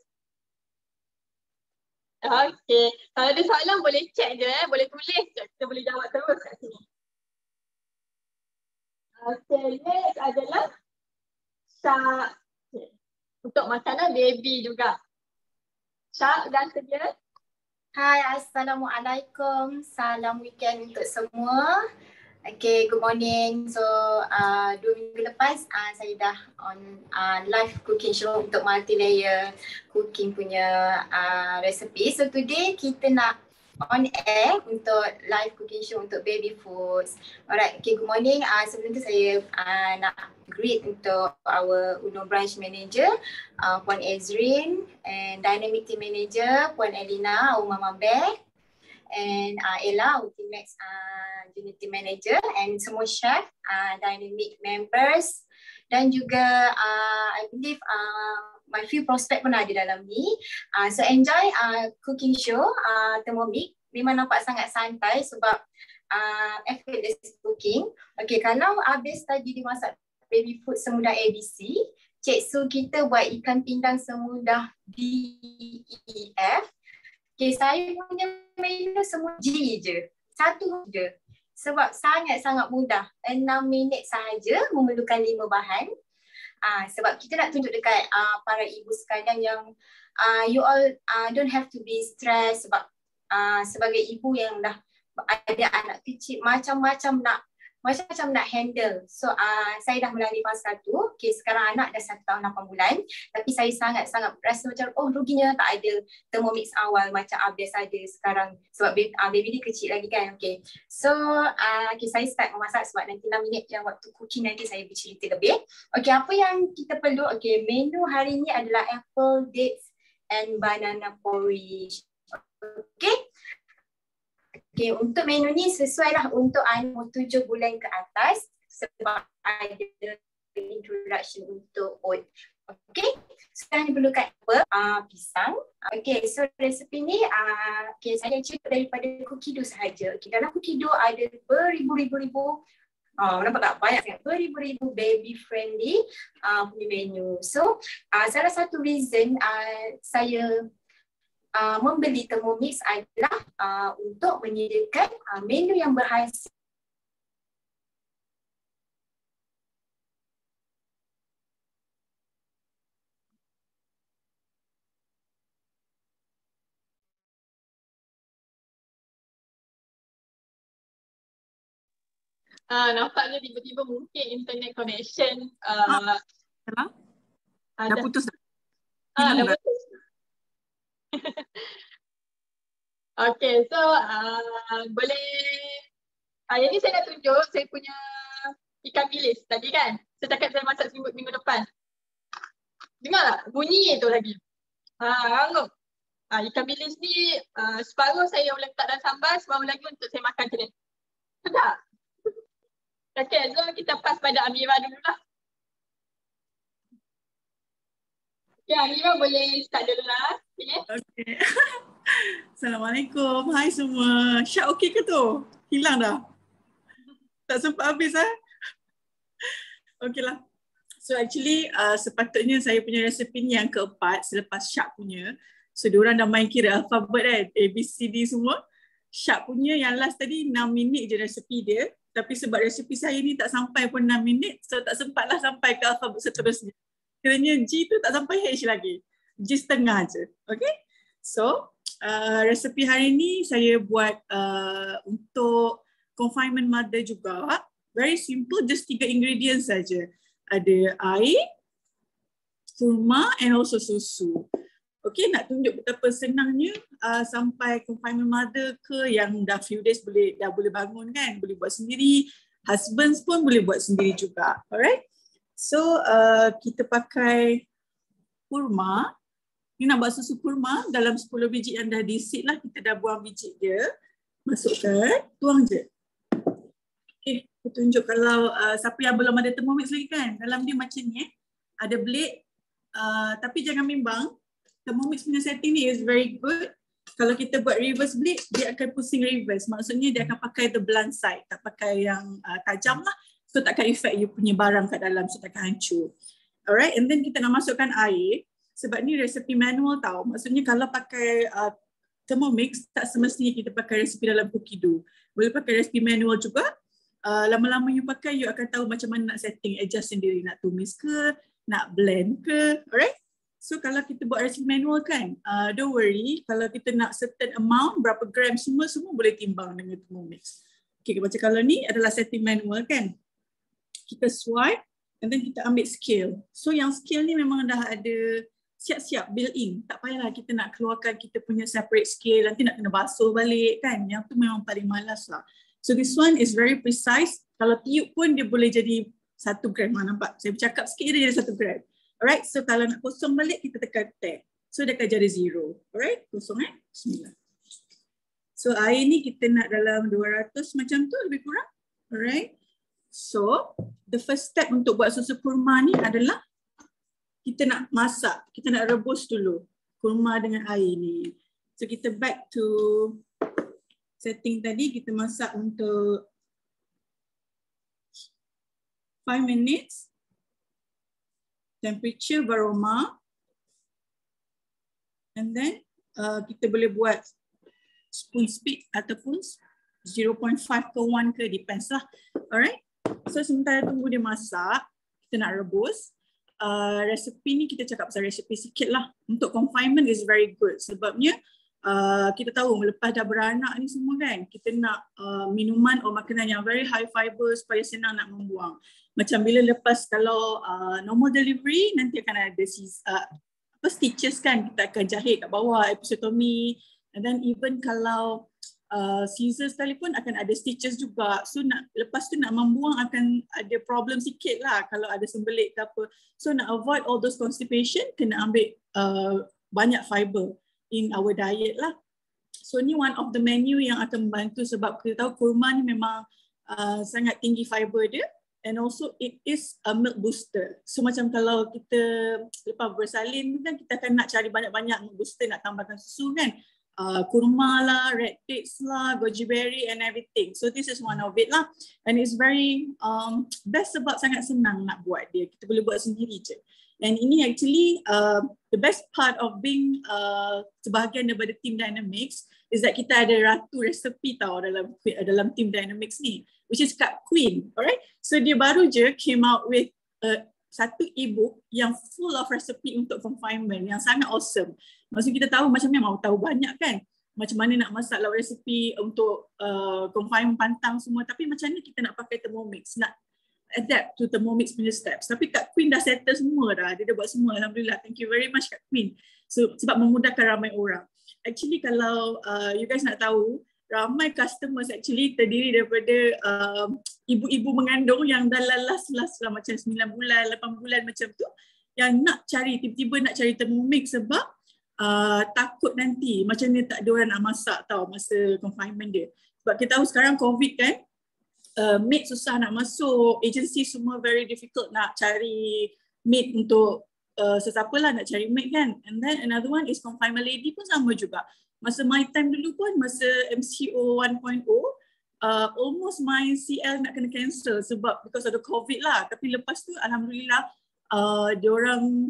Okay. Kalau ada soalan boleh cek je, eh. Boleh tulis je. Kita boleh jawab terus kat sini. Okay, next adalah Syak. Okay. Untuk makanan baby juga. Syak dah sedia? Hai, Assalamualaikum. Salam weekend untuk semua. Okay, good morning. So, uh, dua minggu lepas uh, saya dah on uh, live cooking show untuk multi-layer cooking punya uh, resipi. So, today kita nak on air untuk live cooking show untuk baby foods. Alright, okay, good morning. Uh, sebelum tu saya uh, nak greet untuk our Uno branch manager, uh, Puan Ezrin, and dynamic team manager, Puan Elina, our Mama Bear, and uh, Ella, our team next uh, unit team manager, and semua chef, uh, dynamic members, dan juga uh, I believe uh, my few prospect pun ada dalam ni. Uh, so enjoy uh, cooking show uh, Thermomix. Memang nampak sangat santai sebab uh, effortless cooking. Okay, kalau habis tadi dimasak baby food semudah A B C, Cik Su kita buat ikan pindang semudah D E F. Okay, saya punya menu semua G je. Satu je. Sebab sangat-sangat mudah. enam minit sahaja memerlukan lima bahan. Uh, sebab kita nak tunjuk dekat uh, para ibu sekalian yang uh, you all uh, don't have to be stressed sebab uh, sebagai ibu yang dah ada anak kecil, macam-macam nak macam-macam nak handle. So uh, saya dah melalui fasa tu. Okay, sekarang anak dah satu tahun lapan bulan. Tapi saya sangat-sangat rasa macam oh ruginya tak ada Thermomix awal macam Abdes ada sekarang. Sebab baby, uh, baby dia kecil lagi kan. Okay. So uh, okay, saya start memasak sebab nanti enam minit yang waktu cooking nanti saya bercerita lebih. Okay, apa yang kita perlu? Okay, menu hari ni adalah apple, dates and banana porridge. Okay. Okay, untuk menu ni sesuai lah untuk anak tujuh bulan ke atas sebab ada introduction untuk oat. Okay, sekarang diperlukan apa? Uh, pisang. Okay, so resepi ni uh, okay, saya cerita daripada Cookie Dough sahaja. Okay, dalam Cookie Dough ada beribu-ribu-ribu Oh, nampak tak? Banyak sangat. Beribu-ribu baby friendly uh, punya menu. So, uh, salah satu reason uh, saya uh, membeli Thermomix adalah uh, untuk menyediakan uh, menu yang berhasil. Uh, nampaknya tiba-tiba mungkin internet connection uh, Salah? uh, Dah putus dah? Ah, dah Hilang dah? putus. Okay, so uh, boleh uh, yang ni saya nak tunjuk saya punya ikan bilis tadi kan. Saya cakap saya masak minggu, minggu depan. Dengar tak? Bunyi tu lagi. Ha, uh, uh, ikan bilis ni uh, separuh saya letak dalam sambal, separuh lagi untuk saya makan macam ni. Sedap. Okay, so kita pass pada Amira dulu lah. Okay, Amira boleh start dulu lah. Okay. Okay. Assalamualaikum. Hai semua. Syak okey ke tu? Hilang dah? Tak sempat habis eh? Okey lah. So actually uh, sepatutnya saya punya resepi ni yang keempat selepas Syak punya. So diorang dah main kira alfabet kan. A, B, C, D semua. Syak punya yang last tadi enam minit je resepi dia. Tapi sebab resepi saya ni tak sampai pun enam minit. So tak sempatlah sampai ke alfabet seterusnya. Kiranya G tu tak sampai H lagi. G setengah je. Okay. So uh, resepi hari ni saya buat uh, untuk confinement mother juga. Very simple, just tiga ingredients saja. Ada air, kurma and also susu. Okay, nak tunjuk betapa senangnya uh, sampai confinement mother ke yang dah few days boleh dah boleh bangun kan, boleh buat sendiri. Husbands pun boleh buat sendiri juga. Alright. So uh, kita pakai kurma. Ni nak buat susu kurma dalam sepuluh biji yang dah diseed lah. Kita dah buang biji dia. Masukkan, tuang je. Okay, kita tunjuk kalau uh, siapa yang belum ada Thermomix lagi kan. Dalam dia macam ni eh. Ada blade. Uh, tapi jangan bimbang. Thermomix punya setting ni is very good. Kalau kita buat reverse blade, dia akan pusing reverse. Maksudnya dia akan pakai the blunt side. Tak pakai yang uh, tajam lah. So takkan effect you punya barang kat dalam. So takkan hancur. Alright, and then kita nak masukkan air. Sebab ni resepi manual tau. Maksudnya kalau pakai uh, Thermomix, tak semestinya kita pakai resepi dalam Cookie Dough. Boleh pakai resepi manual juga. Uh, lama-lama you pakai, you akan tahu macam mana nak setting, adjust sendiri. Nak tumis ke, nak blend ke. Alright. So kalau kita buat resepi manual kan, uh, don't worry. Kalau kita nak certain amount, berapa gram semua, semua boleh timbang dengan Thermomix. Okay, macam kalau ni adalah setting manual kan. Kita swipe and then kita ambil scale. So yang scale ni memang dah ada siap-siap built-in. Tak payahlah kita nak keluarkan kita punya separate scale. Nanti nak kena basuh balik kan. Yang tu memang paling malas lah. So this one is very precise. Kalau tiup pun dia boleh jadi satu gram. Ha, nampak? Saya bercakap sikit dia jadi satu gram. Alright, so kalau nak kosong balik, kita tekan tab. So dia akan jadi zero. Alright, kosong eh. Bismillah. So air ni kita nak dalam dua ratus macam tu lebih kurang. Alright. So the first step untuk buat susu kurma ni adalah kita nak masak. Kita nak rebus dulu kurma dengan air ni. So kita back to setting tadi. Kita masak untuk five minutes. Temperature beraroma. And then uh, kita boleh buat spoon speed ataupun zero point five ke one ke, depends lah. Alright. So sementara tunggu dia masak, kita nak rebus. Uh, resepi ni kita cakap pasal resepi sikit lah. Untuk confinement is very good. Sebabnya uh, kita tahu melepas dah beranak ni semua kan, kita nak uh, minuman atau makanan yang very high fiber supaya senang nak membuang. Macam bila lepas kalau uh, normal delivery nanti akan ada uh, apa stitches kan, kita akan jahit kat bawah, episiotomy, and then even kalau uh, scissor sekalipun akan ada stitches juga. So nak lepas tu nak membuang akan ada problem sikit lah kalau ada sembelit ke apa. So nak avoid all those constipation, kena ambil uh, banyak fiber in our diet lah. So ni one of the menu yang akan membantu sebab kita tahu kurma ni memang uh, sangat tinggi fiber dia. And also it is a milk booster. So macam kalau kita lepas bersalin kan, kita akan nak cari banyak-banyak milk booster, nak tambahkan susu kan. Uh, kurma lah, red dates lah, goji berry and everything. So this is one of it lah. And it's very um, best sebab sangat senang nak buat dia. Kita boleh buat sendiri je. And ini actually uh, the best part of being uh, sebahagian daripada Team Dynamics is that kita ada ratu resepi tau dalam dalam Team Dynamics ni, which is Kak Queen, alright? So dia baru je came out with uh, satu e-book yang full of recipe untuk confinement yang sangat awesome. Maksud kita tahu macam mana, mau tahu banyak kan, macam mana nak masak lauk resipi untuk uh, confinement pantang semua, tapi macam mana kita nak pakai Thermomix, nak adapt to Thermomix punya steps. Tapi Kak Queen dah settle semua dah, dia dah buat semua, alhamdulillah. Thank you very much Kak Queen. So sebab memudahkan ramai orang. Actually kalau uh, you guys nak tahu, ramai customers actually terdiri daripada uh, ibu-ibu mengandung yang dah lalas-las lah macam sembilan bulan, lapan bulan macam tu, yang nak cari, tiba-tiba nak cari Thermomix sebab uh, takut nanti macam ni tak ada orang nak masak tau masa confinement dia. Sebab kita tahu sekarang COVID kan, uh, maid susah nak masuk, agency semua very difficult nak cari maid untuk uh, sesiapa lah nak cari maid kan. And then another one is confinement lady pun sama juga. Masa my time dulu pun, masa M C O one point oh, uh, almost my C L nak kena cancel sebab because of the COVID lah. Tapi lepas tu alhamdulillah uh, diorang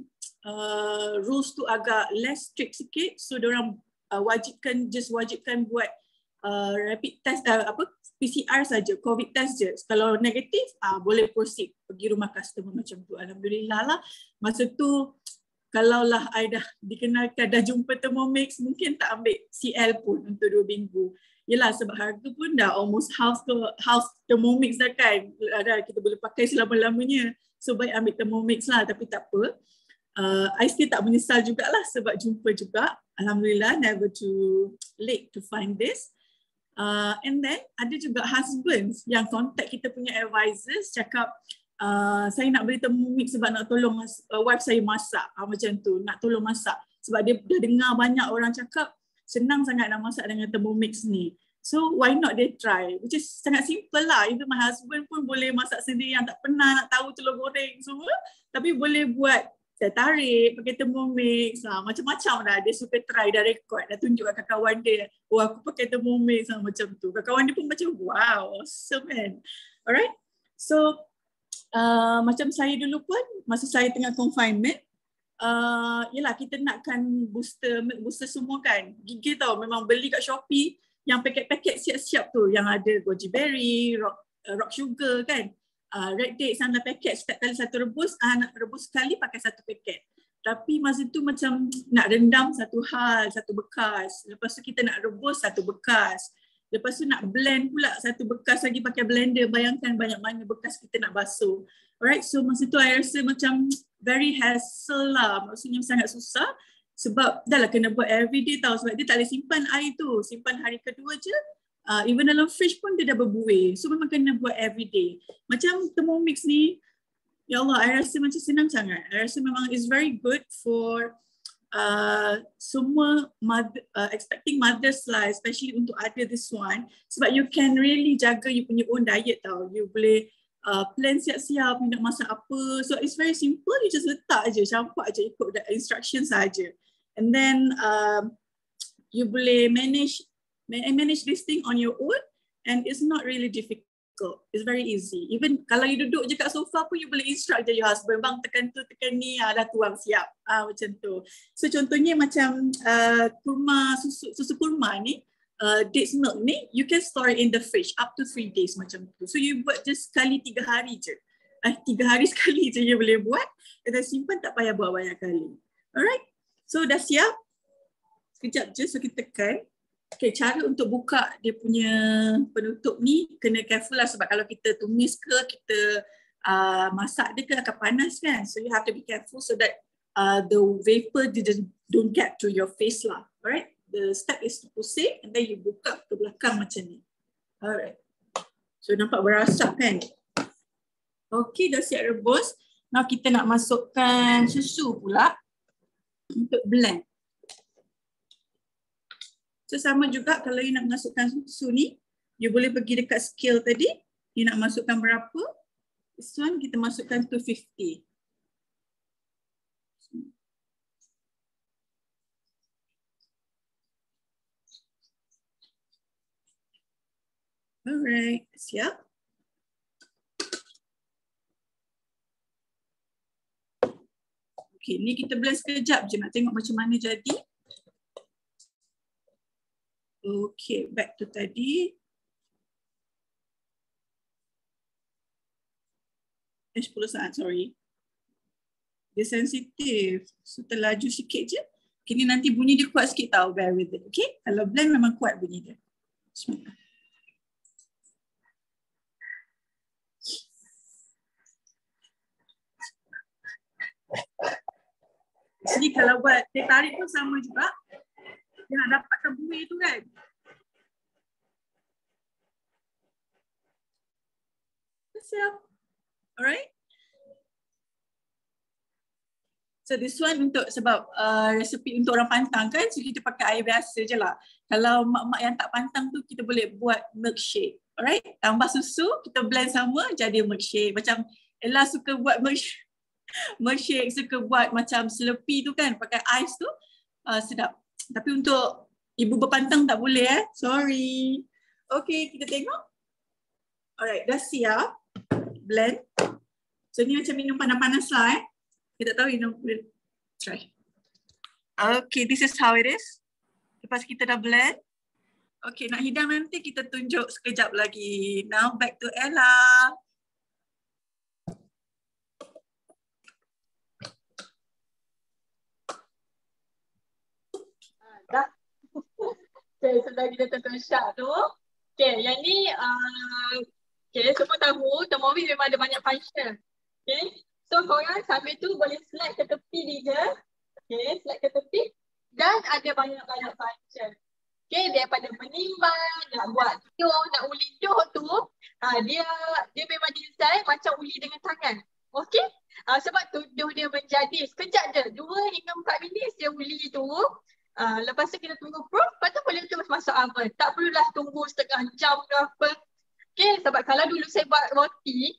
uh, rules tu agak less strict sikit. So diorang uh, wajibkan, just wajibkan buat uh, rapid test, uh, apa P C R saja, COVID test je. Kalau negatif, uh, boleh proceed pergi rumah customer macam tu. Alhamdulillah lah. Masa tu kalaulah I dah dikenalkan, dah jumpa Thermomix, mungkin tak ambil C L pun untuk dua minggu. Yelah sebab harga pun dah almost half ke half Thermomix dah kan. Dah kita boleh pakai selama-lamanya. So baik ambil Thermomix lah, tapi tak apa. Uh, I still tak menyesal jugalah sebab jumpa juga. Alhamdulillah, never too late to find this. Uh, and then ada juga husbands yang contact kita punya advisors cakap, Uh, saya nak beli Thermomix sebab nak tolong uh, wife saya masak, uh, macam tu, nak tolong masak. Sebab dia dah dengar banyak orang cakap senang sangat nak masak dengan Thermomix ni. So why not they try? Which is sangat simple lah. Even my husband pun boleh masak sendiri yang tak pernah nak tahu telur goreng semua. Tapi boleh buat teh tarik, pakai Thermomix, uh, macam-macam dah. Dia suka try, dah record, dah tunjuk kat kawan dia. Oh aku pakai Thermomix uh, macam tu. Kawan dia pun macam wow, awesome man. Alright, so Uh, macam saya dulu pun, masa saya tengah confinement, uh, yelah kita nakkan booster, milk booster semua kan. Gigi tau, memang beli kat Shopee yang paket-paket siap-siap tu, yang ada goji berry, rock, uh, rock sugar kan, uh, red dates dalam paket, setiap kali satu rebus, uh, nak rebus sekali pakai satu paket. Tapi masa tu macam nak rendam satu hal, satu bekas. Lepas tu kita nak rebus satu bekas. Lepas tu nak blend pula satu bekas lagi pakai blender. Bayangkan banyak mana bekas kita nak basuh. Alright, so masa tu I rasa macam very hassle lah. Maksudnya sangat susah. Sebab dah lah kena buat everyday tau. Sebab dia tak boleh simpan air tu. Simpan hari kedua je. Uh, even dalam fridge pun dia dah berbuih. So memang kena buat everyday. Macam Thermomix ni, ya Allah, I rasa macam senang sangat. I rasa memang is very good for Uh, semua mother, uh, expecting mothers lah, especially untuk ada this one, sebab you can really jaga you punya own diet tau. You boleh uh, plan siap-siap you nak masak apa, so it's very simple. You just letak aje, campak aje, ikut the instructions saja, and then uh, you boleh manage manage this thing on your own, and it's not really difficult. It's very easy. Even kalau you duduk je kat sofa pun, you boleh instruct je your husband, bang tekan tu, tekan ni, ah, dah tuang siap. Ah, macam tu. So contohnya macam uh, kurma, susu, susu kurma ni, uh, dates milk ni, you can store it in the fridge up to three days macam tu. So you buat just sekali tiga hari je. Eh, tiga hari sekali je you boleh buat. Dan simpan, tak payah buat banyak kali. Alright? So dah siap? sekejap je, so kita tekan. Okay, cara untuk buka dia punya penutup ni kena careful lah, sebab kalau kita tumis ke, kita uh, masak dia ke akan panas kan. So you have to be careful so that uh, the vapor didn't don't get to your face lah. Alright, the step is to pusing and then you buka ke belakang macam ni. Alright, so nampak berasap kan. Okay, dah siap rebus. Now kita nak masukkan susu pula untuk blend. So sama juga kalau you nak masukkan susu ni, you boleh pergi dekat scale tadi, you nak masukkan berapa. This one kita masukkan two fifty. Alright, siap. Okay, ni kita blend sekejap je, nak tengok macam mana jadi. Okay, back to tadi. Eh, sepuluh saat, sorry. Dia sensitif. So, terlaju sikit je. Okay, ni nanti bunyi dia kuat sikit tau, bear with it. Okay, kalau blend memang kuat bunyi dia. Bismillah. Jadi kalau buat teh tarik pun sama juga. Dia nak dapatkan buih tu kan. Siap. Alright. So this one untuk sebab uh, resepi untuk orang pantang kan. So kita pakai air biasa je lah. Kalau mak-mak yang tak pantang tu kita boleh buat milkshake. Alright. Tambah susu, kita blend sama jadi milkshake. Macam Ella suka buat milkshake. Milkshake suka buat macam Slurpee tu kan, pakai ais tu uh, sedap. Tapi untuk ibu berpantang tak boleh eh. Sorry. Okay, kita tengok. Alright, dah siap. Blend. So ni macam minum panas-panas lah eh. Kita tahu you know, we'll try. Okay, this is how it is. Lepas kita dah blend. Okay, nak hidang nanti kita tunjuk sekejap lagi. Now back to Ella. Dah. Okay, sudah kita tentu syak tu. Okay, yang ni uh, okay, semua tahu Thermomix memang ada banyak function. Okay, so korang sambil tu boleh slide ke tepi ni je. Okay, slide ke tepi dan ada banyak-banyak function. Okay, daripada menimbang, nak buat doh, nak uli doh tu, uh, dia dia memang design macam uli dengan tangan. Okay, uh, sebab tu doh dia menjadi sekejap je, dua hingga empat minit dia uli tu. Uh, lepas tu kita tunggu proof, lepas tu boleh terus masuk oven. Tak perlulah tunggu setengah jam ke apa. Okay, sebab kalau dulu saya buat roti,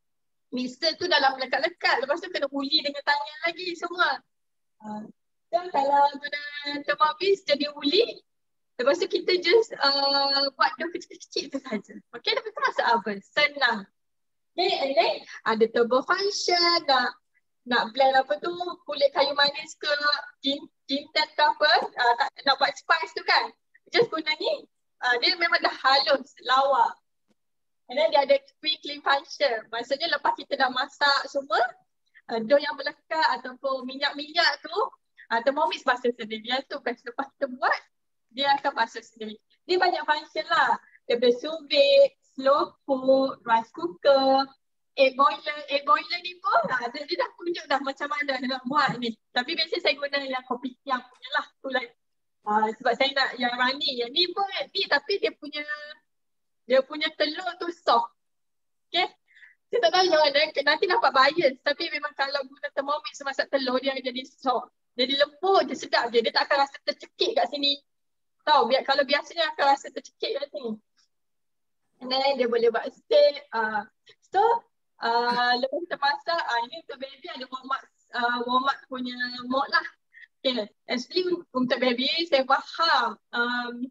mixer tu dalam lekat-lekat. Lepas tu kena uli dengan tangan lagi semua. Uh, dan kalau guna Thermomix jadi uli, lepas tu kita just uh, buat dough kecil-kecil tu saja. Okay, lepas tu masuk oven. Senang. Okay, and then ada turbo function, nak nak blend apa tu, kulit kayu manis ke, jintan ke apa, uh, tak, nak buat spice tu kan. Just guna ni, uh, dia memang dah halus, lawa. And then dia ada quick clean function. Maksudnya lepas kita dah masak semua, uh, dough yang melekat ataupun minyak-minyak tu, uh, Thermomix basuh sendiri. Yang tu kan lepas kita buat, dia akan basuh sendiri. Dia banyak function lah. Daripada sous vide, slow cook, rice cooker, egg boiler. Egg boiler ni pun ha, dia, dia dah tunjuk dah macam mana nak buat ni. Tapi biasa saya guna yang kopi tiam punya lah. Tu lah. Uh, sebab saya nak yang runny. Yang ni pun ni tapi dia punya dia punya telur tu soft. Okay. Saya tak tahu yang mana. Nanti dapat bias. Tapi memang kalau guna Thermomix masak telur dia jadi soft. Jadi lembut je, sedap je. Dia tak akan rasa tercekik kat sini. Tahu, biar, kalau biasanya akan rasa tercekik kat sini. And then dia boleh buat steak. Uh, so, Uh, lepas kita masak, uh, ini untuk baby ada warm up, uh, warm up punya mode lah. Okay. Actually untuk baby saya faham um,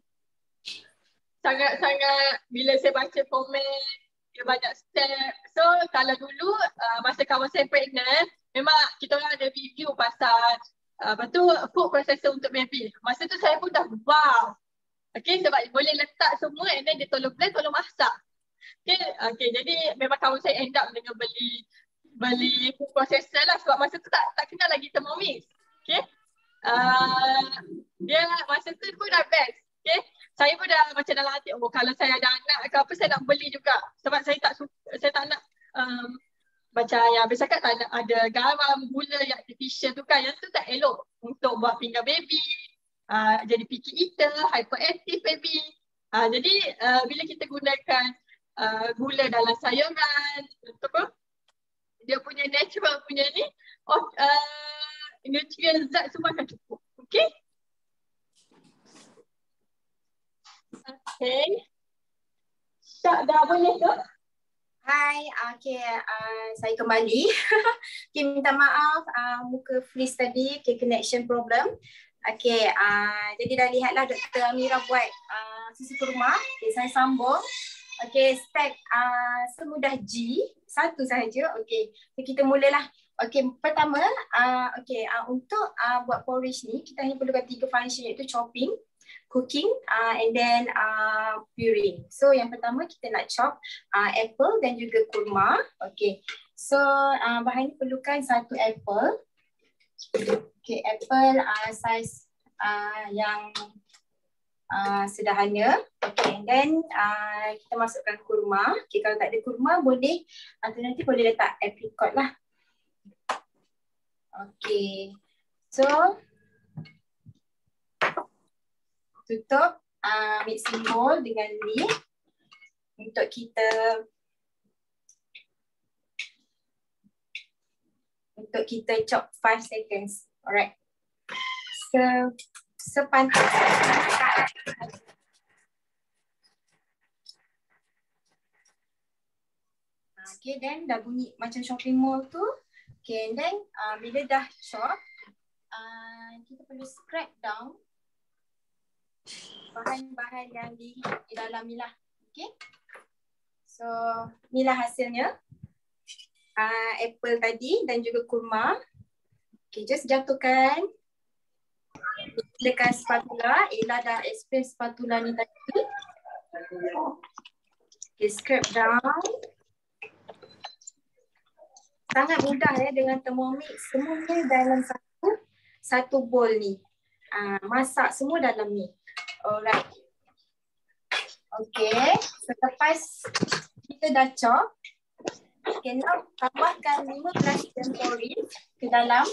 sangat-sangat bila saya baca komen, dia banyak step. So kalau dulu uh, masa kawan saya pregnant, memang kita orang ada review pasal uh, apa tu food processor untuk baby. Masa tu saya pun dah wow. Okay, sebab boleh letak semua and then dia tolong blend, tolong masak. Okay, okay, jadi memang kawan saya end up dengan beli beli food processor lah sebab masa tu tak tak kenal lagi Thermomix. Okay, uh, dia masa tu pun dah best. Okay. Saya pun dah macam dalam hati, oh kalau saya ada anak ke apa saya nak beli juga. Sebab saya tak suka, saya tak nak um, macam yang biasa kan ada, ada garam, gula yang artificial tu kan. Yang tu tak elok untuk buat pinggan baby. Uh, jadi picky eater, hyperactive baby. Uh, jadi uh, bila kita gunakan uh, gula dalam sayuran, untuk apa? Dia punya natural punya ni, oh, uh, nutrient zat semua akan cukup. Okay? Okay. Syak dah boleh ke? Hai, okay, uh, saya kembali. Okay, minta maaf uh, muka freeze tadi, okay, connection problem. Okay, uh, jadi dah lihatlah Doktor Amira buat uh, susu kurma. Okay, saya sambung. Okay, step uh, semudah G, satu sahaja. Okay, so, kita mulalah. Okay, pertama, uh, okay, uh, untuk uh, buat porridge ni, kita hanya perlukan tiga function iaitu chopping, cooking, uh, and then uh, pureeing. So yang pertama kita nak chop uh, apple dan juga kurma. Okay, so uh, bahan ni perlukan satu apple. Okay, apple uh, size uh, yang uh, sederhana. Okay, and then uh, kita masukkan kurma. Okay, kalau tak ada kurma boleh, alternatif boleh letak apricot lah. Okay, so tutup uh, mixing bowl dengan lid untuk kita untuk kita chop five seconds. Alright. So sepantas. Okay, then dah bunyi macam shopping mall tu. Okay, and then uh, bila dah chop, uh, kita perlu scrape down bahan-bahan yang di, di dalam ni lah. Okay. So, ni lah hasilnya. Uh, apple tadi dan juga kurma. Okay, just jatuhkan. Gunakan spatula. Ella dah explain spatula ni tadi. Okay, scrape down. Sangat mudah ya dengan Thermomix. Semuanya dalam satu satu bowl ni. Uh, masak semua dalam ni. Alright. Okay. Selepas kita dah chop, okay, now tambahkan lima belas gram porridge ke dalam.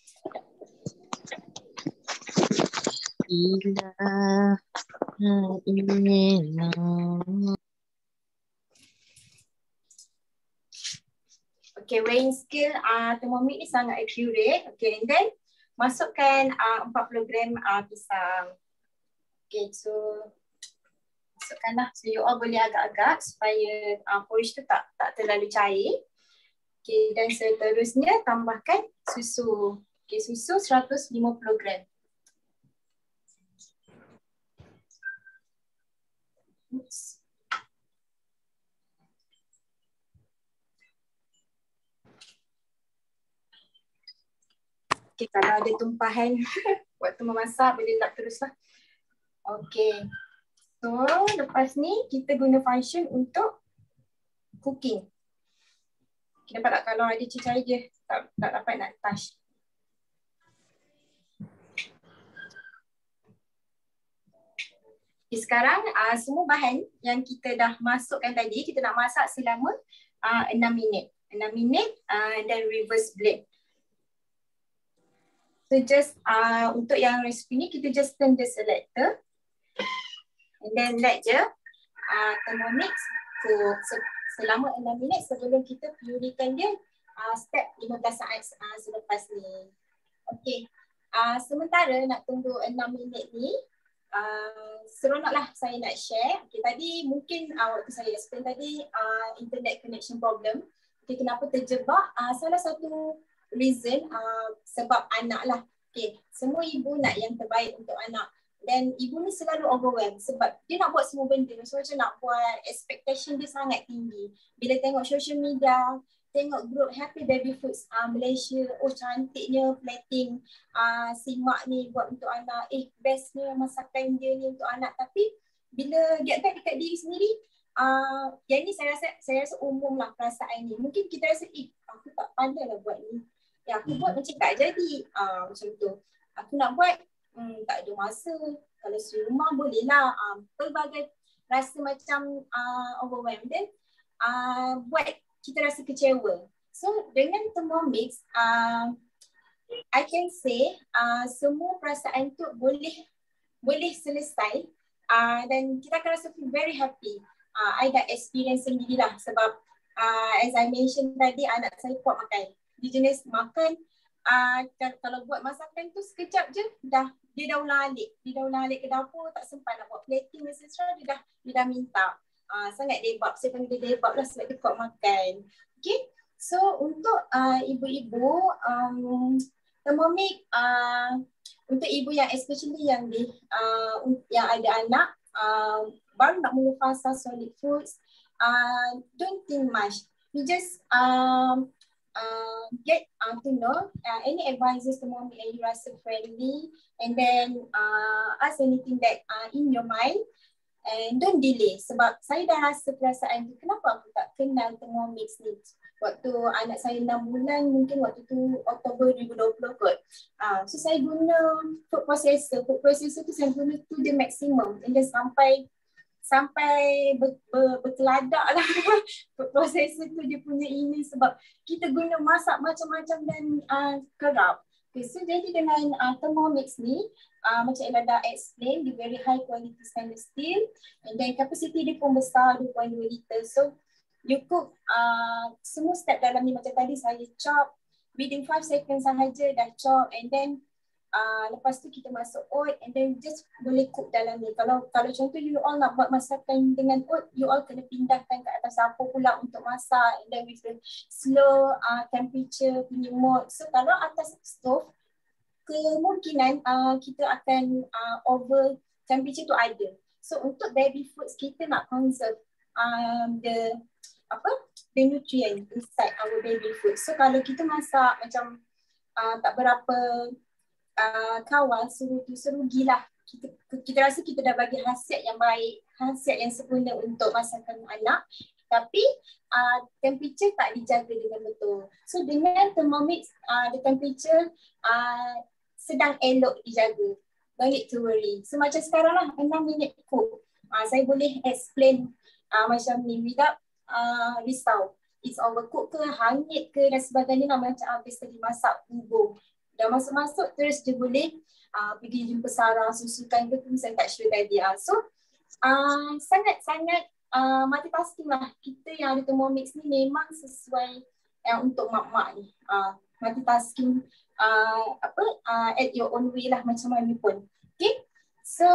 Okay, weighing scale uh, Thermomix ni sangat accurate. Okay, and then masukkan uh, empat puluh gram uh, pisang. Okay, so masukkanlah. So you all boleh agak-agak supaya uh, porridge tu tak tak terlalu cair. Okay, dan seterusnya tambahkan susu. Okay, susu seratus lima puluh gram. Oops. Okay, kalau ada tumpahan waktu memasak boleh lap teruslah. Okay. So, lepas ni kita guna function untuk cooking. Okay, nampak tak kalau ada cecair je tak, tak dapat nak touch. Okay, sekarang uh, semua bahan yang kita dah masukkan tadi, kita nak masak selama uh, enam minit. enam minit uh, dan reverse blend. So just uh, untuk yang resipi ni kita just turn the selector and then let je uh, Thermomix cook selama enam minit sebelum kita pureekan dia uh, step lima belas saat uh, selepas ni. Okay, uh, sementara nak tunggu enam minit ni uh, seronoklah saya nak share. Okay, tadi mungkin uh, waktu saya explain tadi uh, internet connection problem. Okay, kenapa terjebak? Uh, salah satu reason uh, sebab anak lah. Okay, semua ibu nak yang terbaik untuk anak dan ibu ni selalu overwhelmed sebab dia nak buat semua benda. So macam nak buat, expectation dia sangat tinggi. Bila tengok social media, tengok group Happy Baby Foods uh, Malaysia, oh cantiknya plating uh, si mak ni buat untuk anak, eh bestnya masakan dia ni untuk anak. Tapi bila get back dekat diri sendiri, uh, yang ni saya rasa saya rasa umum lah perasaan ni. Mungkin kita rasa, eh aku tak pandai lah buat ni. Ya, aku buat macam tak jadi. Uh, macam tu. Aku nak buat, hmm, tak ada masa. Kalau di rumah boleh lah. Um, pelbagai rasa macam uh, overwhelmed. Then uh, buat kita rasa kecewa. So dengan Thermomix, uh, I can say uh, semua perasaan tu boleh boleh selesai uh, dan kita akan rasa feel very happy. Uh, I dah experience sendiri lah sebab uh, as I mentioned tadi, anak saya kuat makan. Dia jenis makan, uh, kalau buat masakan tu sekejap je dah dia dah ulang alik. Dia dah ulang alik ke dapur, tak sempat nak buat plating et cetera. Dia dah, dia dah minta. Uh, sangat debab. Saya panggil dia debab lah sebab dia kuat makan. Okay. So untuk uh, ibu-ibu, um, Thermomix uh, untuk ibu yang especially yang di uh, yang ada anak uh, baru nak mula fasa solid foods, uh, don't think much. You just um, uh, get uh, to know uh, any advices Thermomix yang you rasa friendly, and then uh, ask anything that uh, in your mind. And don't delay sebab saya dah rasa perasaan tu, kenapa aku tak kenal Thermomix ni. Waktu anak saya enam bulan, mungkin waktu tu Oktober dua ribu dua puluh kot. Uh, so saya guna food processor. Food processor tu saya guna tu dia maksimum. And then sampai sampai ber, ber, berkeladak lah food processor tu dia punya ini sebab kita guna masak macam-macam dan uh, kerap. Okay, so jadi dengan uh, Thermomix ni, uh, macam Ella dah explain, dia very high quality stainless steel. And then capacity dia pun besar, dua perpuluhan dua liter. So you cook uh, semua step dalam ni macam tadi saya chop within five seconds sahaja dah chop, and then uh, lepas tu kita masuk oat, and then just boleh cook dalam ni. Kalau kalau contoh you all nak buat masakan dengan oat, you all kena pindahkan ke atas dapur pula untuk masak, and then with the slow uh, temperature punya mode. So kalau atas stove, kemungkinan uh, kita akan uh, over temperature tu ada. So untuk baby foods, kita nak conserve um, the apa the nutrient inside our baby food. So kalau kita masak macam uh, tak berapa uh, kawal, suruh tu serugilah. Kita kita rasa kita dah bagi khasiat yang baik, khasiat yang sempurna untuk masakan anak, tapi uh, temperature tak dijaga dengan betul. So dengan Thermomix, uh, the temperature uh, sedang elok dijaga. Don't need to worry. So macam sekarang lah, enam minit cook. Uh, saya boleh explain uh, macam ni without Uh, risau. It's overcooked ke, hangit ke dan sebagainya lah, macam habis tadi masak bubur. Dah masuk-masuk terus dia boleh uh, pergi jumpa Sarah, susukan ke tu saya tak sure tadi. Uh. So uh, sangat-sangat uh, multitasking lah. Kita yang ada Thermomix ni memang sesuai uh, untuk mak-mak ni. Uh, multitasking uh, apa uh, at your own way lah macam mana pun. Okay. So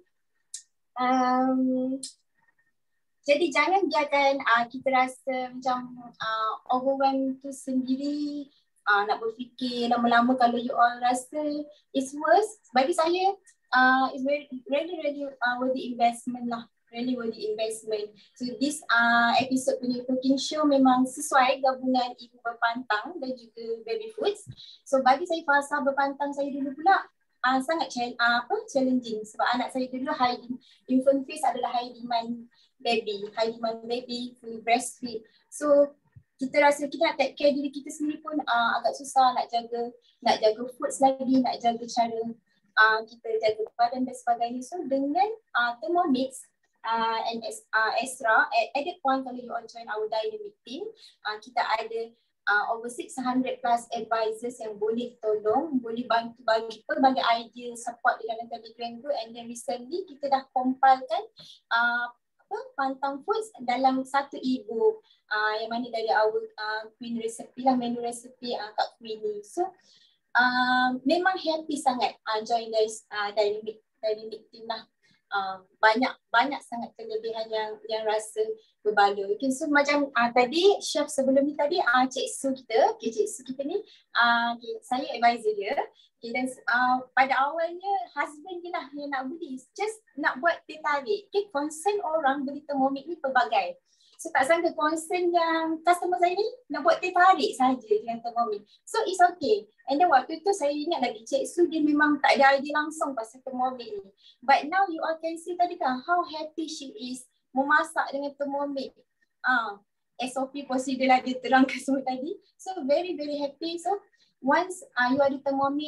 um, jadi jangan biarkan uh, kita rasa macam uh, overwhelmed tu sendiri, uh, nak berfikir lama-lama. Kalau you all rasa it's worse, bagi saya uh, it's very, really really uh, worthy investment lah. Really worthy investment. So this uh, episode punya cooking show memang sesuai gabungan ibu berpantang dan juga baby foods. So bagi saya fasa berpantang saya dulu pula uh, sangat uh, apa, challenging sebab anak saya dulu high infant phase adalah high demand baby, high demand baby, fully breastfeed. So kita rasa kita nak take care diri kita sendiri pun uh, agak susah nak jaga, nak jaga foods lagi, nak jaga cara uh, kita jaga badan dan sebagainya. So dengan uh, Thermomix uh, and uh, extra, at, at that point kalau you all join our dynamic team, uh, kita ada uh, over six hundred plus advisors yang boleh tolong, boleh bantu bagi pelbagai idea, support di dalam Telegram group. And then recently kita dah compilekan uh, pantang foods dalam satu ebook uh, yang mana dari our uh, Queen recipe lah, menu recipe uh, Kak Queenie. So uh, memang happy sangat uh, join guys uh, dynamic dynamic team lah. Uh, banyak banyak sangat kelebihan yang yang rasa berbaloi. Okay, so macam uh, tadi chef sebelum ni tadi uh, Cik Su kita, okay, Cik Su kita ni uh, okay, saya advisor dia. Okay, dan uh, pada awalnya husband dia lah yang nak beli, just nak buat teh tarik. Okay, concern orang beli Thermomix ni pelbagai. So tak sangka concern yang customer saya ni nak buat teh tarik saja dengan Thermomix. So it's okay. And then waktu tu saya ingat lagi Cik Su dia memang tak ada idea langsung pasal Thermomix ni. But now you all can see tadi kan how happy she is memasak dengan Thermomix. Ah, uh, S O P prosedur lah dia terangkan semua tadi. So very very happy. So once uh, you ada Thermomix,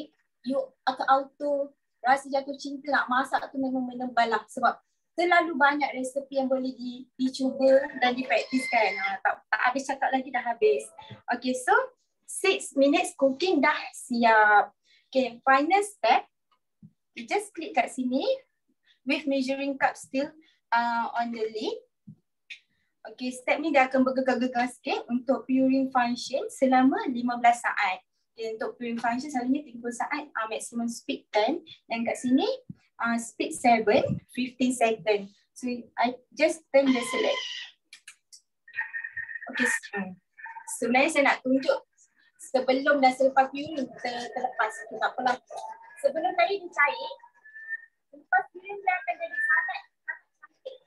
you akan auto rasa jatuh cinta nak masak tu memang menebal lah. Sebab terlalu banyak resepi yang boleh di, dicuba dan dipraktiskan. Ha, tak, tak habis cakap lagi, dah habis. Okay, so six minutes cooking dah siap. Okay, final step. You just klik kat sini with measuring cup still uh, on the lid. Okay, step ni dia akan bergegar-gegar sikit untuk puring function selama lima belas saat. Okay, untuk puring function selalunya tiga puluh saat, uh, maximum speed ten. Dan kat sini uh, speed seven, fifteen second. So I just turn the select. Okay, sebenarnya saya nak tunjuk sebelum dan selepas puring ter terlepas. Okay, tak apalah. Sebelum tadi dia cair, selepas puring dia akan jadi sangat cantik.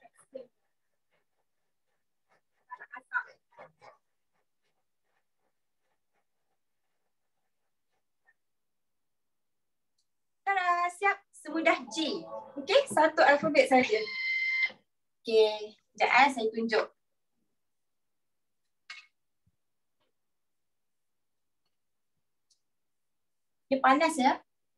Tada, siap. Semudah G. Okey, satu alfabet saja. Okey, sekejap eh, saya tunjuk. Dia panas ya.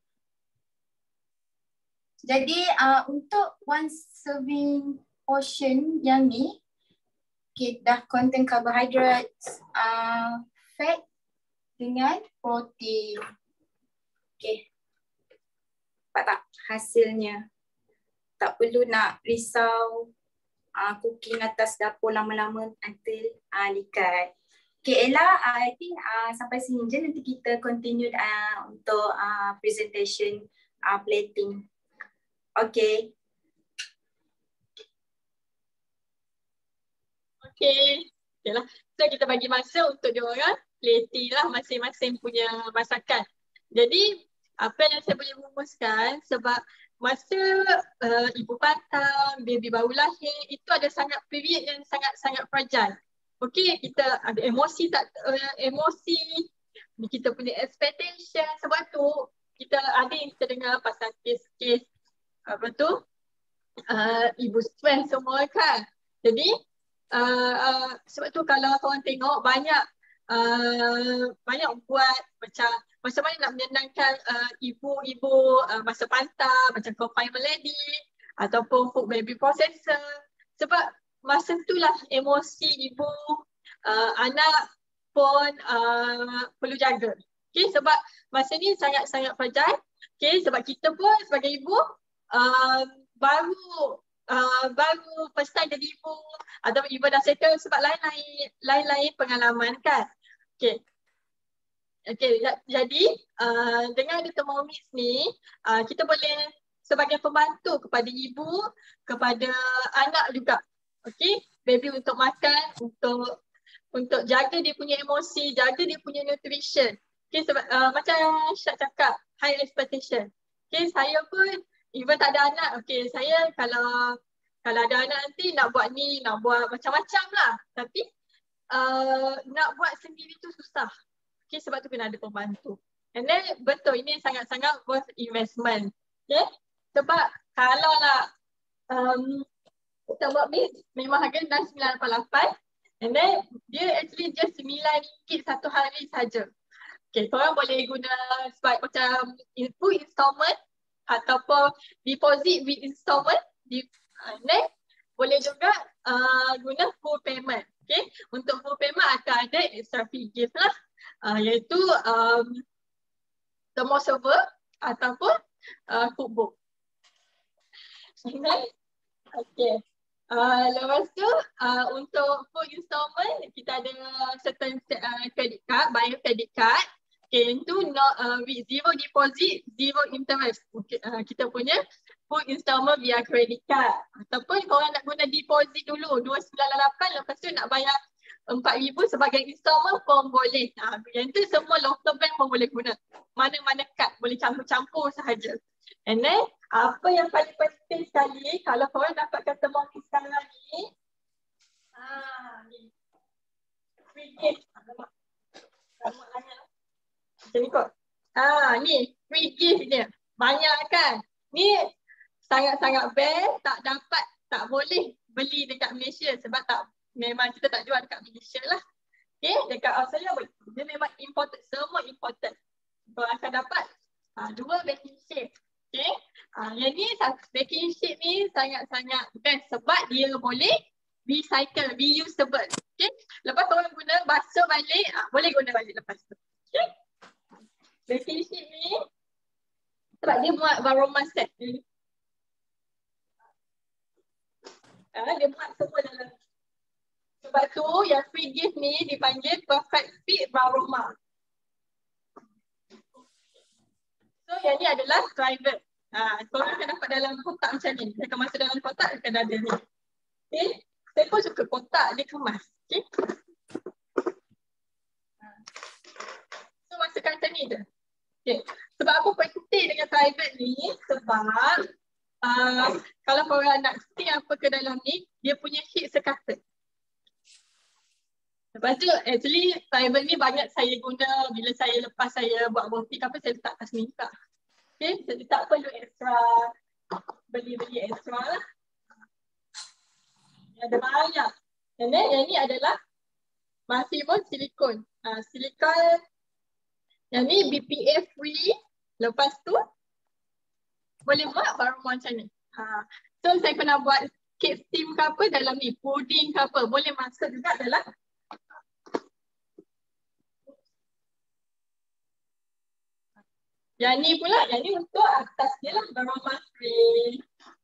Jadi uh, untuk one serving portion yang ni, okay, dah contain carbohydrates, uh, fat dengan protein. Okay. Nampak tak hasilnya? Tak perlu nak risau uh, cooking atas dapur lama-lama until uh, likat. Okay Ella, uh, I think uh, sampai sini je, nanti kita continue uh, untuk uh, presentation uh, plating. Okay. Okay. Okay lah. So kita bagi masa untuk diorang plating lah masing-masing punya masakan. Jadi apa yang saya boleh rumuskan, sebab masa uh, ibu bantang, baby baru lahir, itu ada sangat period yang sangat-sangat fragile. Okey, kita ada emosi tak uh, emosi, kita punya expectation, sebab tu kita ada yang kita dengar pasal kes-kes apa tu uh, ibu stress semua kan. Jadi uh, uh, sebab tu kalau korang tengok banyak uh, banyak buat macam macam mana nak menyenangkan uh, ibu-ibu uh, masa pantar, macam confinement lady ataupun food baby processor. Sebab masa itulah emosi ibu, uh, anak pun uh, perlu jaga. Okay, sebab masa ni sangat-sangat fragile. Okay, sebab kita pun sebagai ibu uh, baru uh, baru first time jadi ibu ataupun ibu dah settle, sebab lain-lain lain-lain pengalaman kan. Okay. Okay, jadi uh, dengan ada Thermomix ni, uh, kita boleh sebagai pembantu kepada ibu, kepada anak juga. Okay, baby untuk makan, untuk untuk jaga dia punya emosi, jaga dia punya nutrition. Okay, sebab uh, macam Syed cakap, high expectation. Okay, saya pun even tak ada anak, okay, saya kalau kalau ada anak nanti nak buat ni, nak buat macam-macam lah. Tapi uh, nak buat sendiri tu susah. Okay, sebab tu kena ada pembantu. And then betul, ini sangat-sangat worth investment. Okay, sebab kalau lah um, kita buat bis, memang harga enam sembilan lapan lapan. And then dia actually just sembilan ringgit satu hari saja. Okay, korang boleh guna sebab macam full installment ataupun deposit with installment. And then boleh juga uh, guna full payment. Okay, untuk full payment akan ada extra fee gift lah. Uh, iaitu um, thermo server ataupun uh, cookbook. Okay. Uh, lepas tu uh, untuk full installment kita ada certain uh, credit card, bio credit card. Okay, itu no, uh, with zero deposit, zero interest. Okay, uh, kita punya full installment via credit card. Ataupun korang nak guna deposit dulu dua sembilan lapan, lepas tu nak bayar empat ribu sebagai installment pun boleh. Ha, yang tu semua local bank pun boleh guna. Mana-mana kad boleh campur-campur sahaja. And then apa yang paling penting sekali kalau korang dapatkan Thermomix sekarang ni, ha, ni. Free gift. Alamak. Alamak banyak. Macam ni kot. Ha, ni free gift dia. Banyak kan? Ni sangat-sangat best, tak dapat, tak boleh beli dekat Malaysia sebab tak, memang kita tak jual dekat Malaysia lah. Okay, dekat Australia boleh. Dia memang imported, semua imported. Kau akan dapat Ha, dua baking sheet. Okay. Ha, yang ni baking sheet ni sangat-sangat best sebab dia boleh recycle, reusable. Okay. Lepas orang guna, basuh balik, ha, boleh guna balik lepas tu. Okay. Baking sheet ni sebab dia buat aroma set. Ha, dia buat semua dalam. Sebab tu yang free gift ni dipanggil perfect fit aroma. So yang ni adalah private. Ha, korang akan dapat dalam kotak macam ni. Dia akan masuk dalam kotak, akan ada ni. Okay. Saya pun suka kotak, dia kemas. Okay. So masukkan macam ni je. Okay. Sebab apa penting dengan private ni? Sebab uh, kalau korang nak stick apa ke dalam ni, dia punya heat sekata. Lepas tu actually private ni banyak saya guna bila saya lepas saya buat roti apa saya letak atas minta. Okay, jadi tak perlu extra beli-beli extra lah. Ada banyak. And then yang ni adalah masih pun silikon. Uh, silikon yang ni B P A free. Lepas tu boleh buat baru macam ni. Ha. So saya pernah buat cake steam ke apa dalam ni, pudding ke apa, boleh masuk juga dalam. Yang ni pula, yang ni untuk atas dia lah, aroma spray.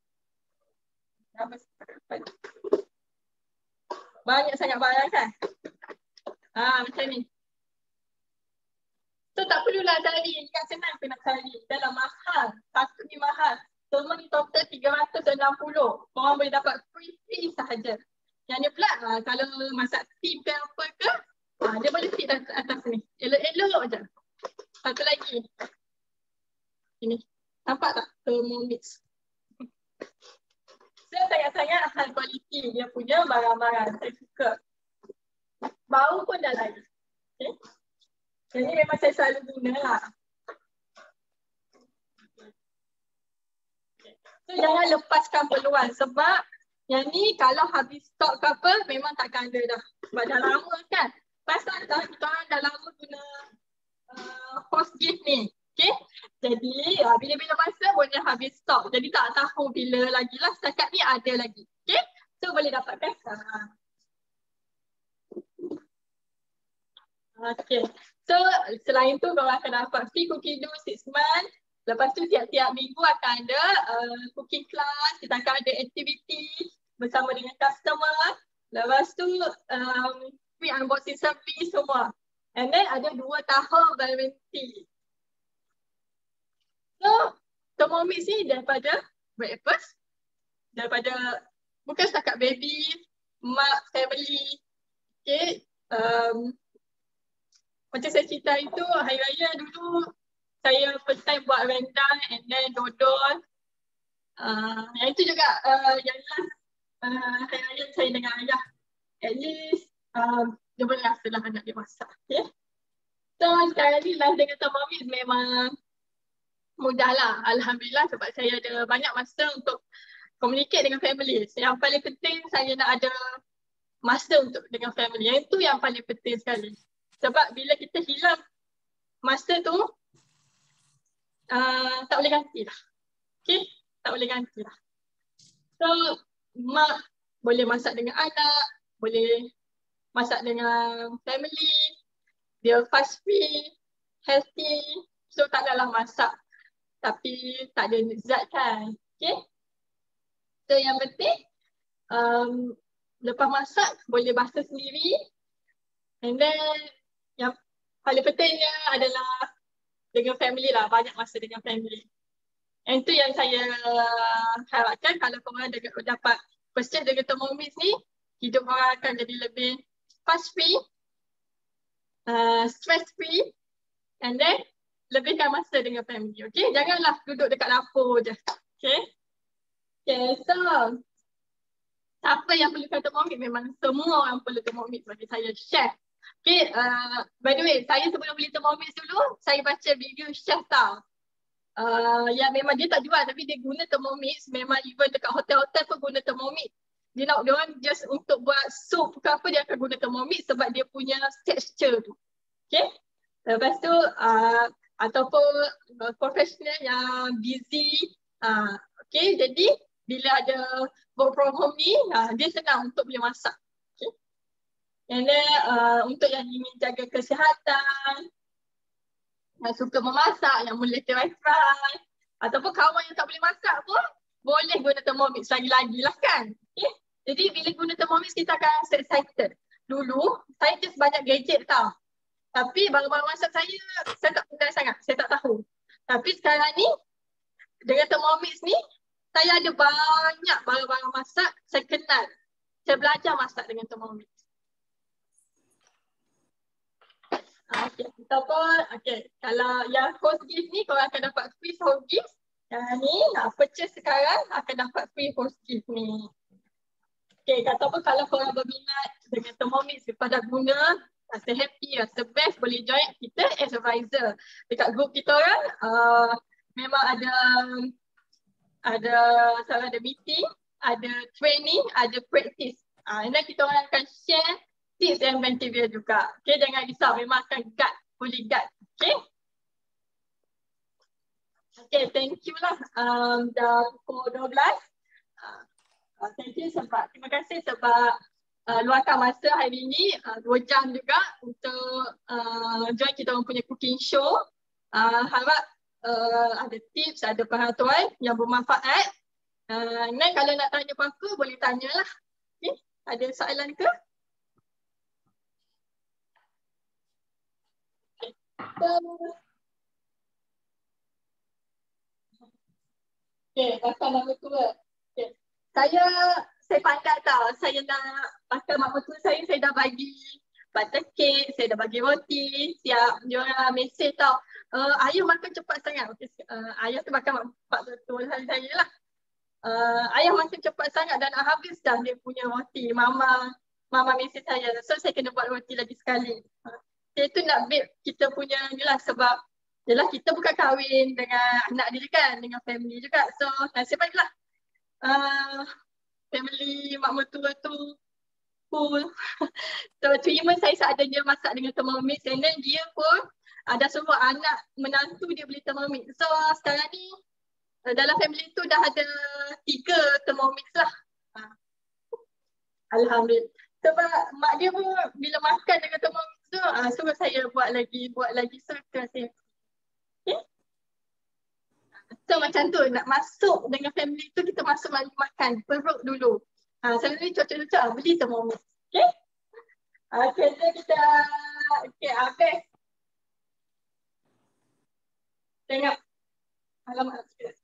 Banyak sangat barang kan? Ha, macam ni. So tak perlulah cari, ingat senang pun nak cari. Dalam mahal, satu ni mahal. Semua ni total tiga ratus enam puluh. Korang boleh dapat free free sahaja. Yang ni pula, ha, kalau masak steam ke apa ke, ha, dia boleh fit atas, atas ni. Elok-elok je. Satu lagi. Ini, nampak tak Thermomix? So sangat-sangat high quality dia punya barang-barang. Saya suka. Bau pun dah lain. Okay. Jadi memang saya selalu guna lah. So jangan lepaskan peluang sebab yang ni kalau habis stok ke apa memang takkan ada dah. Sebab dah lama kan. Pasal tak kita orang dah lama guna uh, host gift ni. Okay. Jadi uh, bila-bila masa boleh habis stok. Jadi tak tahu bila lagi lah. Setakat ni ada lagi. Okay. So boleh dapatkan sekarang. Okay. So selain tu korang akan dapat free cookie dough six months. Lepas tu tiap-tiap minggu akan ada uh, cooking class. Kita akan ada aktiviti bersama dengan customer. Lepas tu um, free unboxing service semua. And then ada dua tahun warranty. So, Thermomix ni daripada breakfast, daripada bukan setakat baby, mak, family, okay. Um, macam saya cerita itu, hari raya dulu saya first time buat rendang and then dodol. Uh, yang itu juga uh, yang last uh, hari raya saya dengan ayah. At least um, dia boleh rasa lah anak dia masak. Okay. So sekarang ni live dengan Thermomix memang mudah lah, Alhamdulillah sebab saya ada banyak masa untuk communicate dengan family. Yang paling penting saya nak ada masa untuk dengan family. Yang itu yang paling penting sekali. Sebab bila kita hilang masa tu, uh, tak boleh ganti lah. Okay? Tak boleh ganti lah. So, mak boleh masak dengan anak, boleh masak dengan family, dia fast free, healthy, so tak adalah masak tapi tak ada zat kan. Okay. So yang penting um, lepas masak boleh basuh sendiri. And then yang paling pentingnya adalah dengan family lah. Banyak masa dengan family. And tu yang saya harapkan kalau korang dapat purchase dengan Thermomix ni, hidup korang akan jadi lebih fast free, uh, stress free, and then lebihkan masa dengan family, okay? Janganlah duduk dekat dapur je, okay? Okay, so siapa yang perlukan Thermomix? Memang semua orang perlu Thermomix bagi saya, chef. Okay, uh, by the way, saya sebelum beli Thermomix dulu, saya baca video chef tau. Uh, yang memang dia tak jual tapi dia guna Thermomix, memang even dekat hotel-hotel pun guna Thermomix. Dia nak, dia orang just untuk buat sup ke apa, dia akan guna Thermomix sebab dia punya texture tu, okay? Lepas tu, uh, ataupun uh, profesional yang busy. Uh, okay, jadi bila ada work from home ni, uh, dia senang untuk boleh masak. Okay. And then uh, untuk yang ingin jaga kesihatan, yang suka memasak, yang boleh try-try, ataupun kawan yang tak boleh masak pun boleh guna Thermomix lagi-lagi lah kan. Okay. Jadi bila guna Thermomix kita akan excited. Dulu saya just banyak gadget tau. Tapi barang-barang masak saya, saya tak pandai sangat, saya tak tahu. Tapi sekarang ni, dengan Thermomix ni, saya ada banyak barang-barang masak, saya kenal. Saya belajar masak dengan Thermomix. Okay, kita pun, okay. Kalau yang host gift ni, korang akan dapat free host gift. Yang ni, nak purchase sekarang, akan dapat free host gift ni. Okay, ataupun kalau korang berminat dengan Thermomix, lepas dah guna, rasa happy, rasa best, boleh join kita as advisor. Dekat group kita orang, uh, memang ada ada selalu ada meeting, ada training, ada practice. Uh, and then kita orang akan share tips and material juga. Okay, jangan risau, memang akan guide, fully guide. Okay. Okay, thank you lah. Um, dah pukul dua belas. Uh, uh, thank you sebab, terima kasih sebab uh, luangkan masa hari ini, uh, dua jam juga untuk uh, join kita orang punya cooking show. Uh, harap uh, ada tips, ada pengetahuan yang bermanfaat. Uh, dan kalau nak tanya apa-apa, boleh tanyalah. Okay. Ada soalan ke? Okay. So, okay, pasal nama tua. Okay. Saya saya pandai tau, saya nak pasal mak mertua saya, saya dah bagi butter cake, saya dah bagi roti, siap dia orang mesej tau. Uh, ayah makan cepat sangat. Okay, uh, ayah tu makan mak mertua saya, saya lah. Uh, ayah makan cepat sangat dan nak habis dah dia punya roti. Mama mama mesej saya. So saya kena buat roti lagi sekali. Uh, saya tu nak bake kita punya ni lah sebab yelah kita bukan kahwin dengan anak dia kan, dengan family juga. So nasib baiklah. Uh, family mak mertua tu cool. So terima saya seadanya masak dengan Thermomix and then dia pun ada uh, suruh anak menantu dia beli Thermomix. So sekarang ni uh, dalam family tu dah ada tiga Thermomix lah. Uh. Alhamdulillah. Sebab mak dia pun bila makan dengan Thermomix tu uh, suruh saya buat lagi, buat lagi. So terima kasih. Okay. So macam tu nak masuk dengan family tu kita masuk lagi makan perut dulu. Ha, saya ni cocok-cocok beli Thermomix. Okay. Okay, so kita okay, habis. Tengok. Alamak.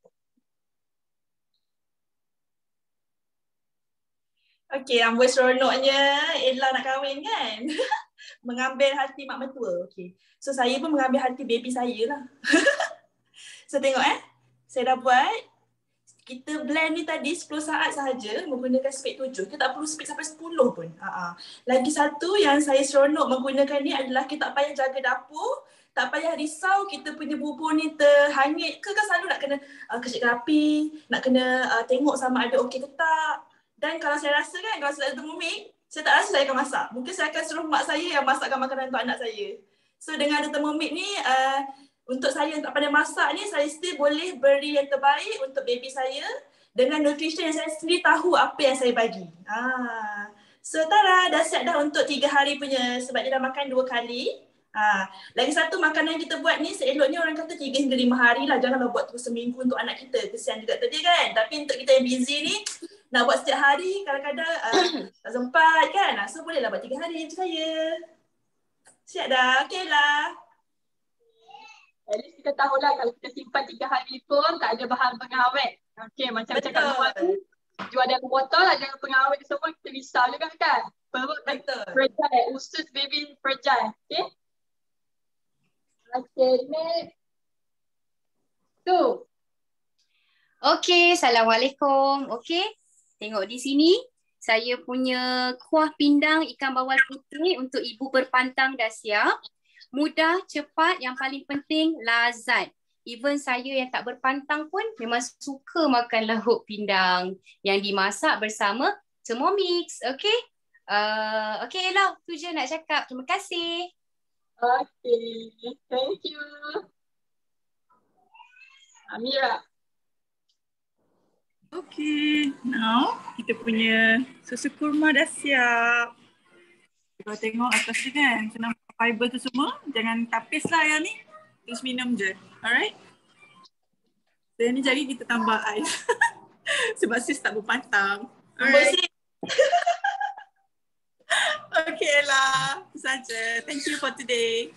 Okay, amboi seronoknya Ella nak kahwin kan? Mengambil hati mak mertua. Okay. So saya pun mengambil hati baby saya lah. So tengok eh. Saya dah buat. Kita blend ni tadi sepuluh saat sahaja menggunakan speed tujuh. Kita tak perlu speed sampai sepuluh pun. Ha-ha. Lagi satu yang saya seronok menggunakan ni adalah kita tak payah jaga dapur. Tak payah risau kita punya bubur ni terhangit ke kan selalu nak kena uh, kecilkan api. Nak kena uh, tengok sama ada okey ke tak. Dan kalau saya rasa kan, kalau saya ada Thermomix, saya tak rasa saya akan masak. Mungkin saya akan suruh mak saya yang masakkan makanan untuk anak saya. So dengan ada Thermomix ni, uh, untuk saya yang tak pandai masak ni, saya still boleh beri yang terbaik untuk baby saya dengan nutrition yang saya sendiri tahu apa yang saya bagi. Ah. So tara, dah siap dah untuk tiga hari punya sebab dia dah makan dua kali. Ah. Lagi satu makanan kita buat ni seeloknya orang kata tiga hingga lima hari lah. Janganlah buat terus seminggu untuk anak kita. Kesian juga tadi kan. Tapi untuk kita yang busy ni, nak buat setiap hari kadang-kadang uh, tak sempat kan. So bolehlah buat tiga hari macam saya. Siap dah, okey lah. At least kita tahulah kalau kita simpan tiga hari pun tak ada bahan pengawet. Okey, macam cakap luar tu, jual dalam botol lah, jangan pengawet semua, kita risau juga kan. Perut fragile, usus baby fragile. Okey. Okey, next. Tu. Okey, Assalamualaikum. Okey, tengok di sini. Saya punya kuah pindang ikan bawal putih untuk ibu berpantang dah siap. Mudah, cepat, yang paling penting lazat. Even saya yang tak berpantang pun memang suka makan lauk pindang yang dimasak bersama Thermomix. Okay? Uh, okay Ella, tu je nak cakap. Terima kasih. Okay, thank you. Amira. Okay, now kita punya susu kurma dah siap. Kalau tengok atas tu kan, senang fiber tu semua. Jangan tapis lah yang ni. Terus minum je. Alright? So yang ni jadi kita tambah ais. Sebab sis tak berpantang. Alright? Okay lah. Itu saja. Thank you for today.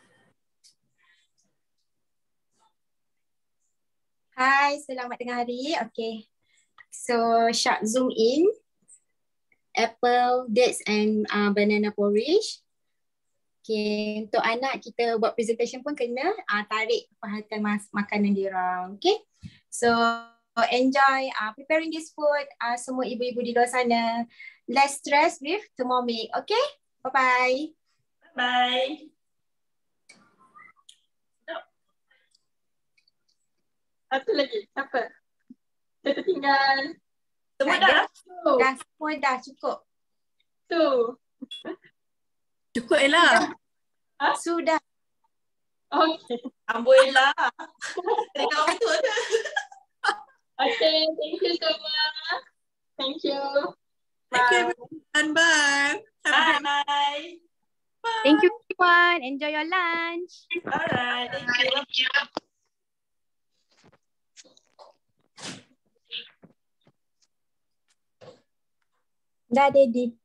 Hai, selamat tengah hari. Okay. So, Syak zoom in. Apple, dates and uh, banana porridge. Okay, untuk anak kita buat presentation pun kena uh, tarik perhatian mas makanan dia orang. Okay. So, enjoy uh, preparing this food. Uh, semua ibu-ibu di luar sana. Less stress with Thermomix. Okay. Bye-bye. Bye. Satu lagi. Siapa? Kita tertinggal. Semua Tak ada. dah? Dah semua dah cukup. Tu. Cukup Ella. Ha? Sudah. Okay. Amboi lah. Dari kawan tu ada. Okay. Thank you so much. Thank you. Thank you Bye. everyone. Bye. Have a great Bye. Thank you everyone. Enjoy your lunch. Alright. Thank you. Dah, Daddy.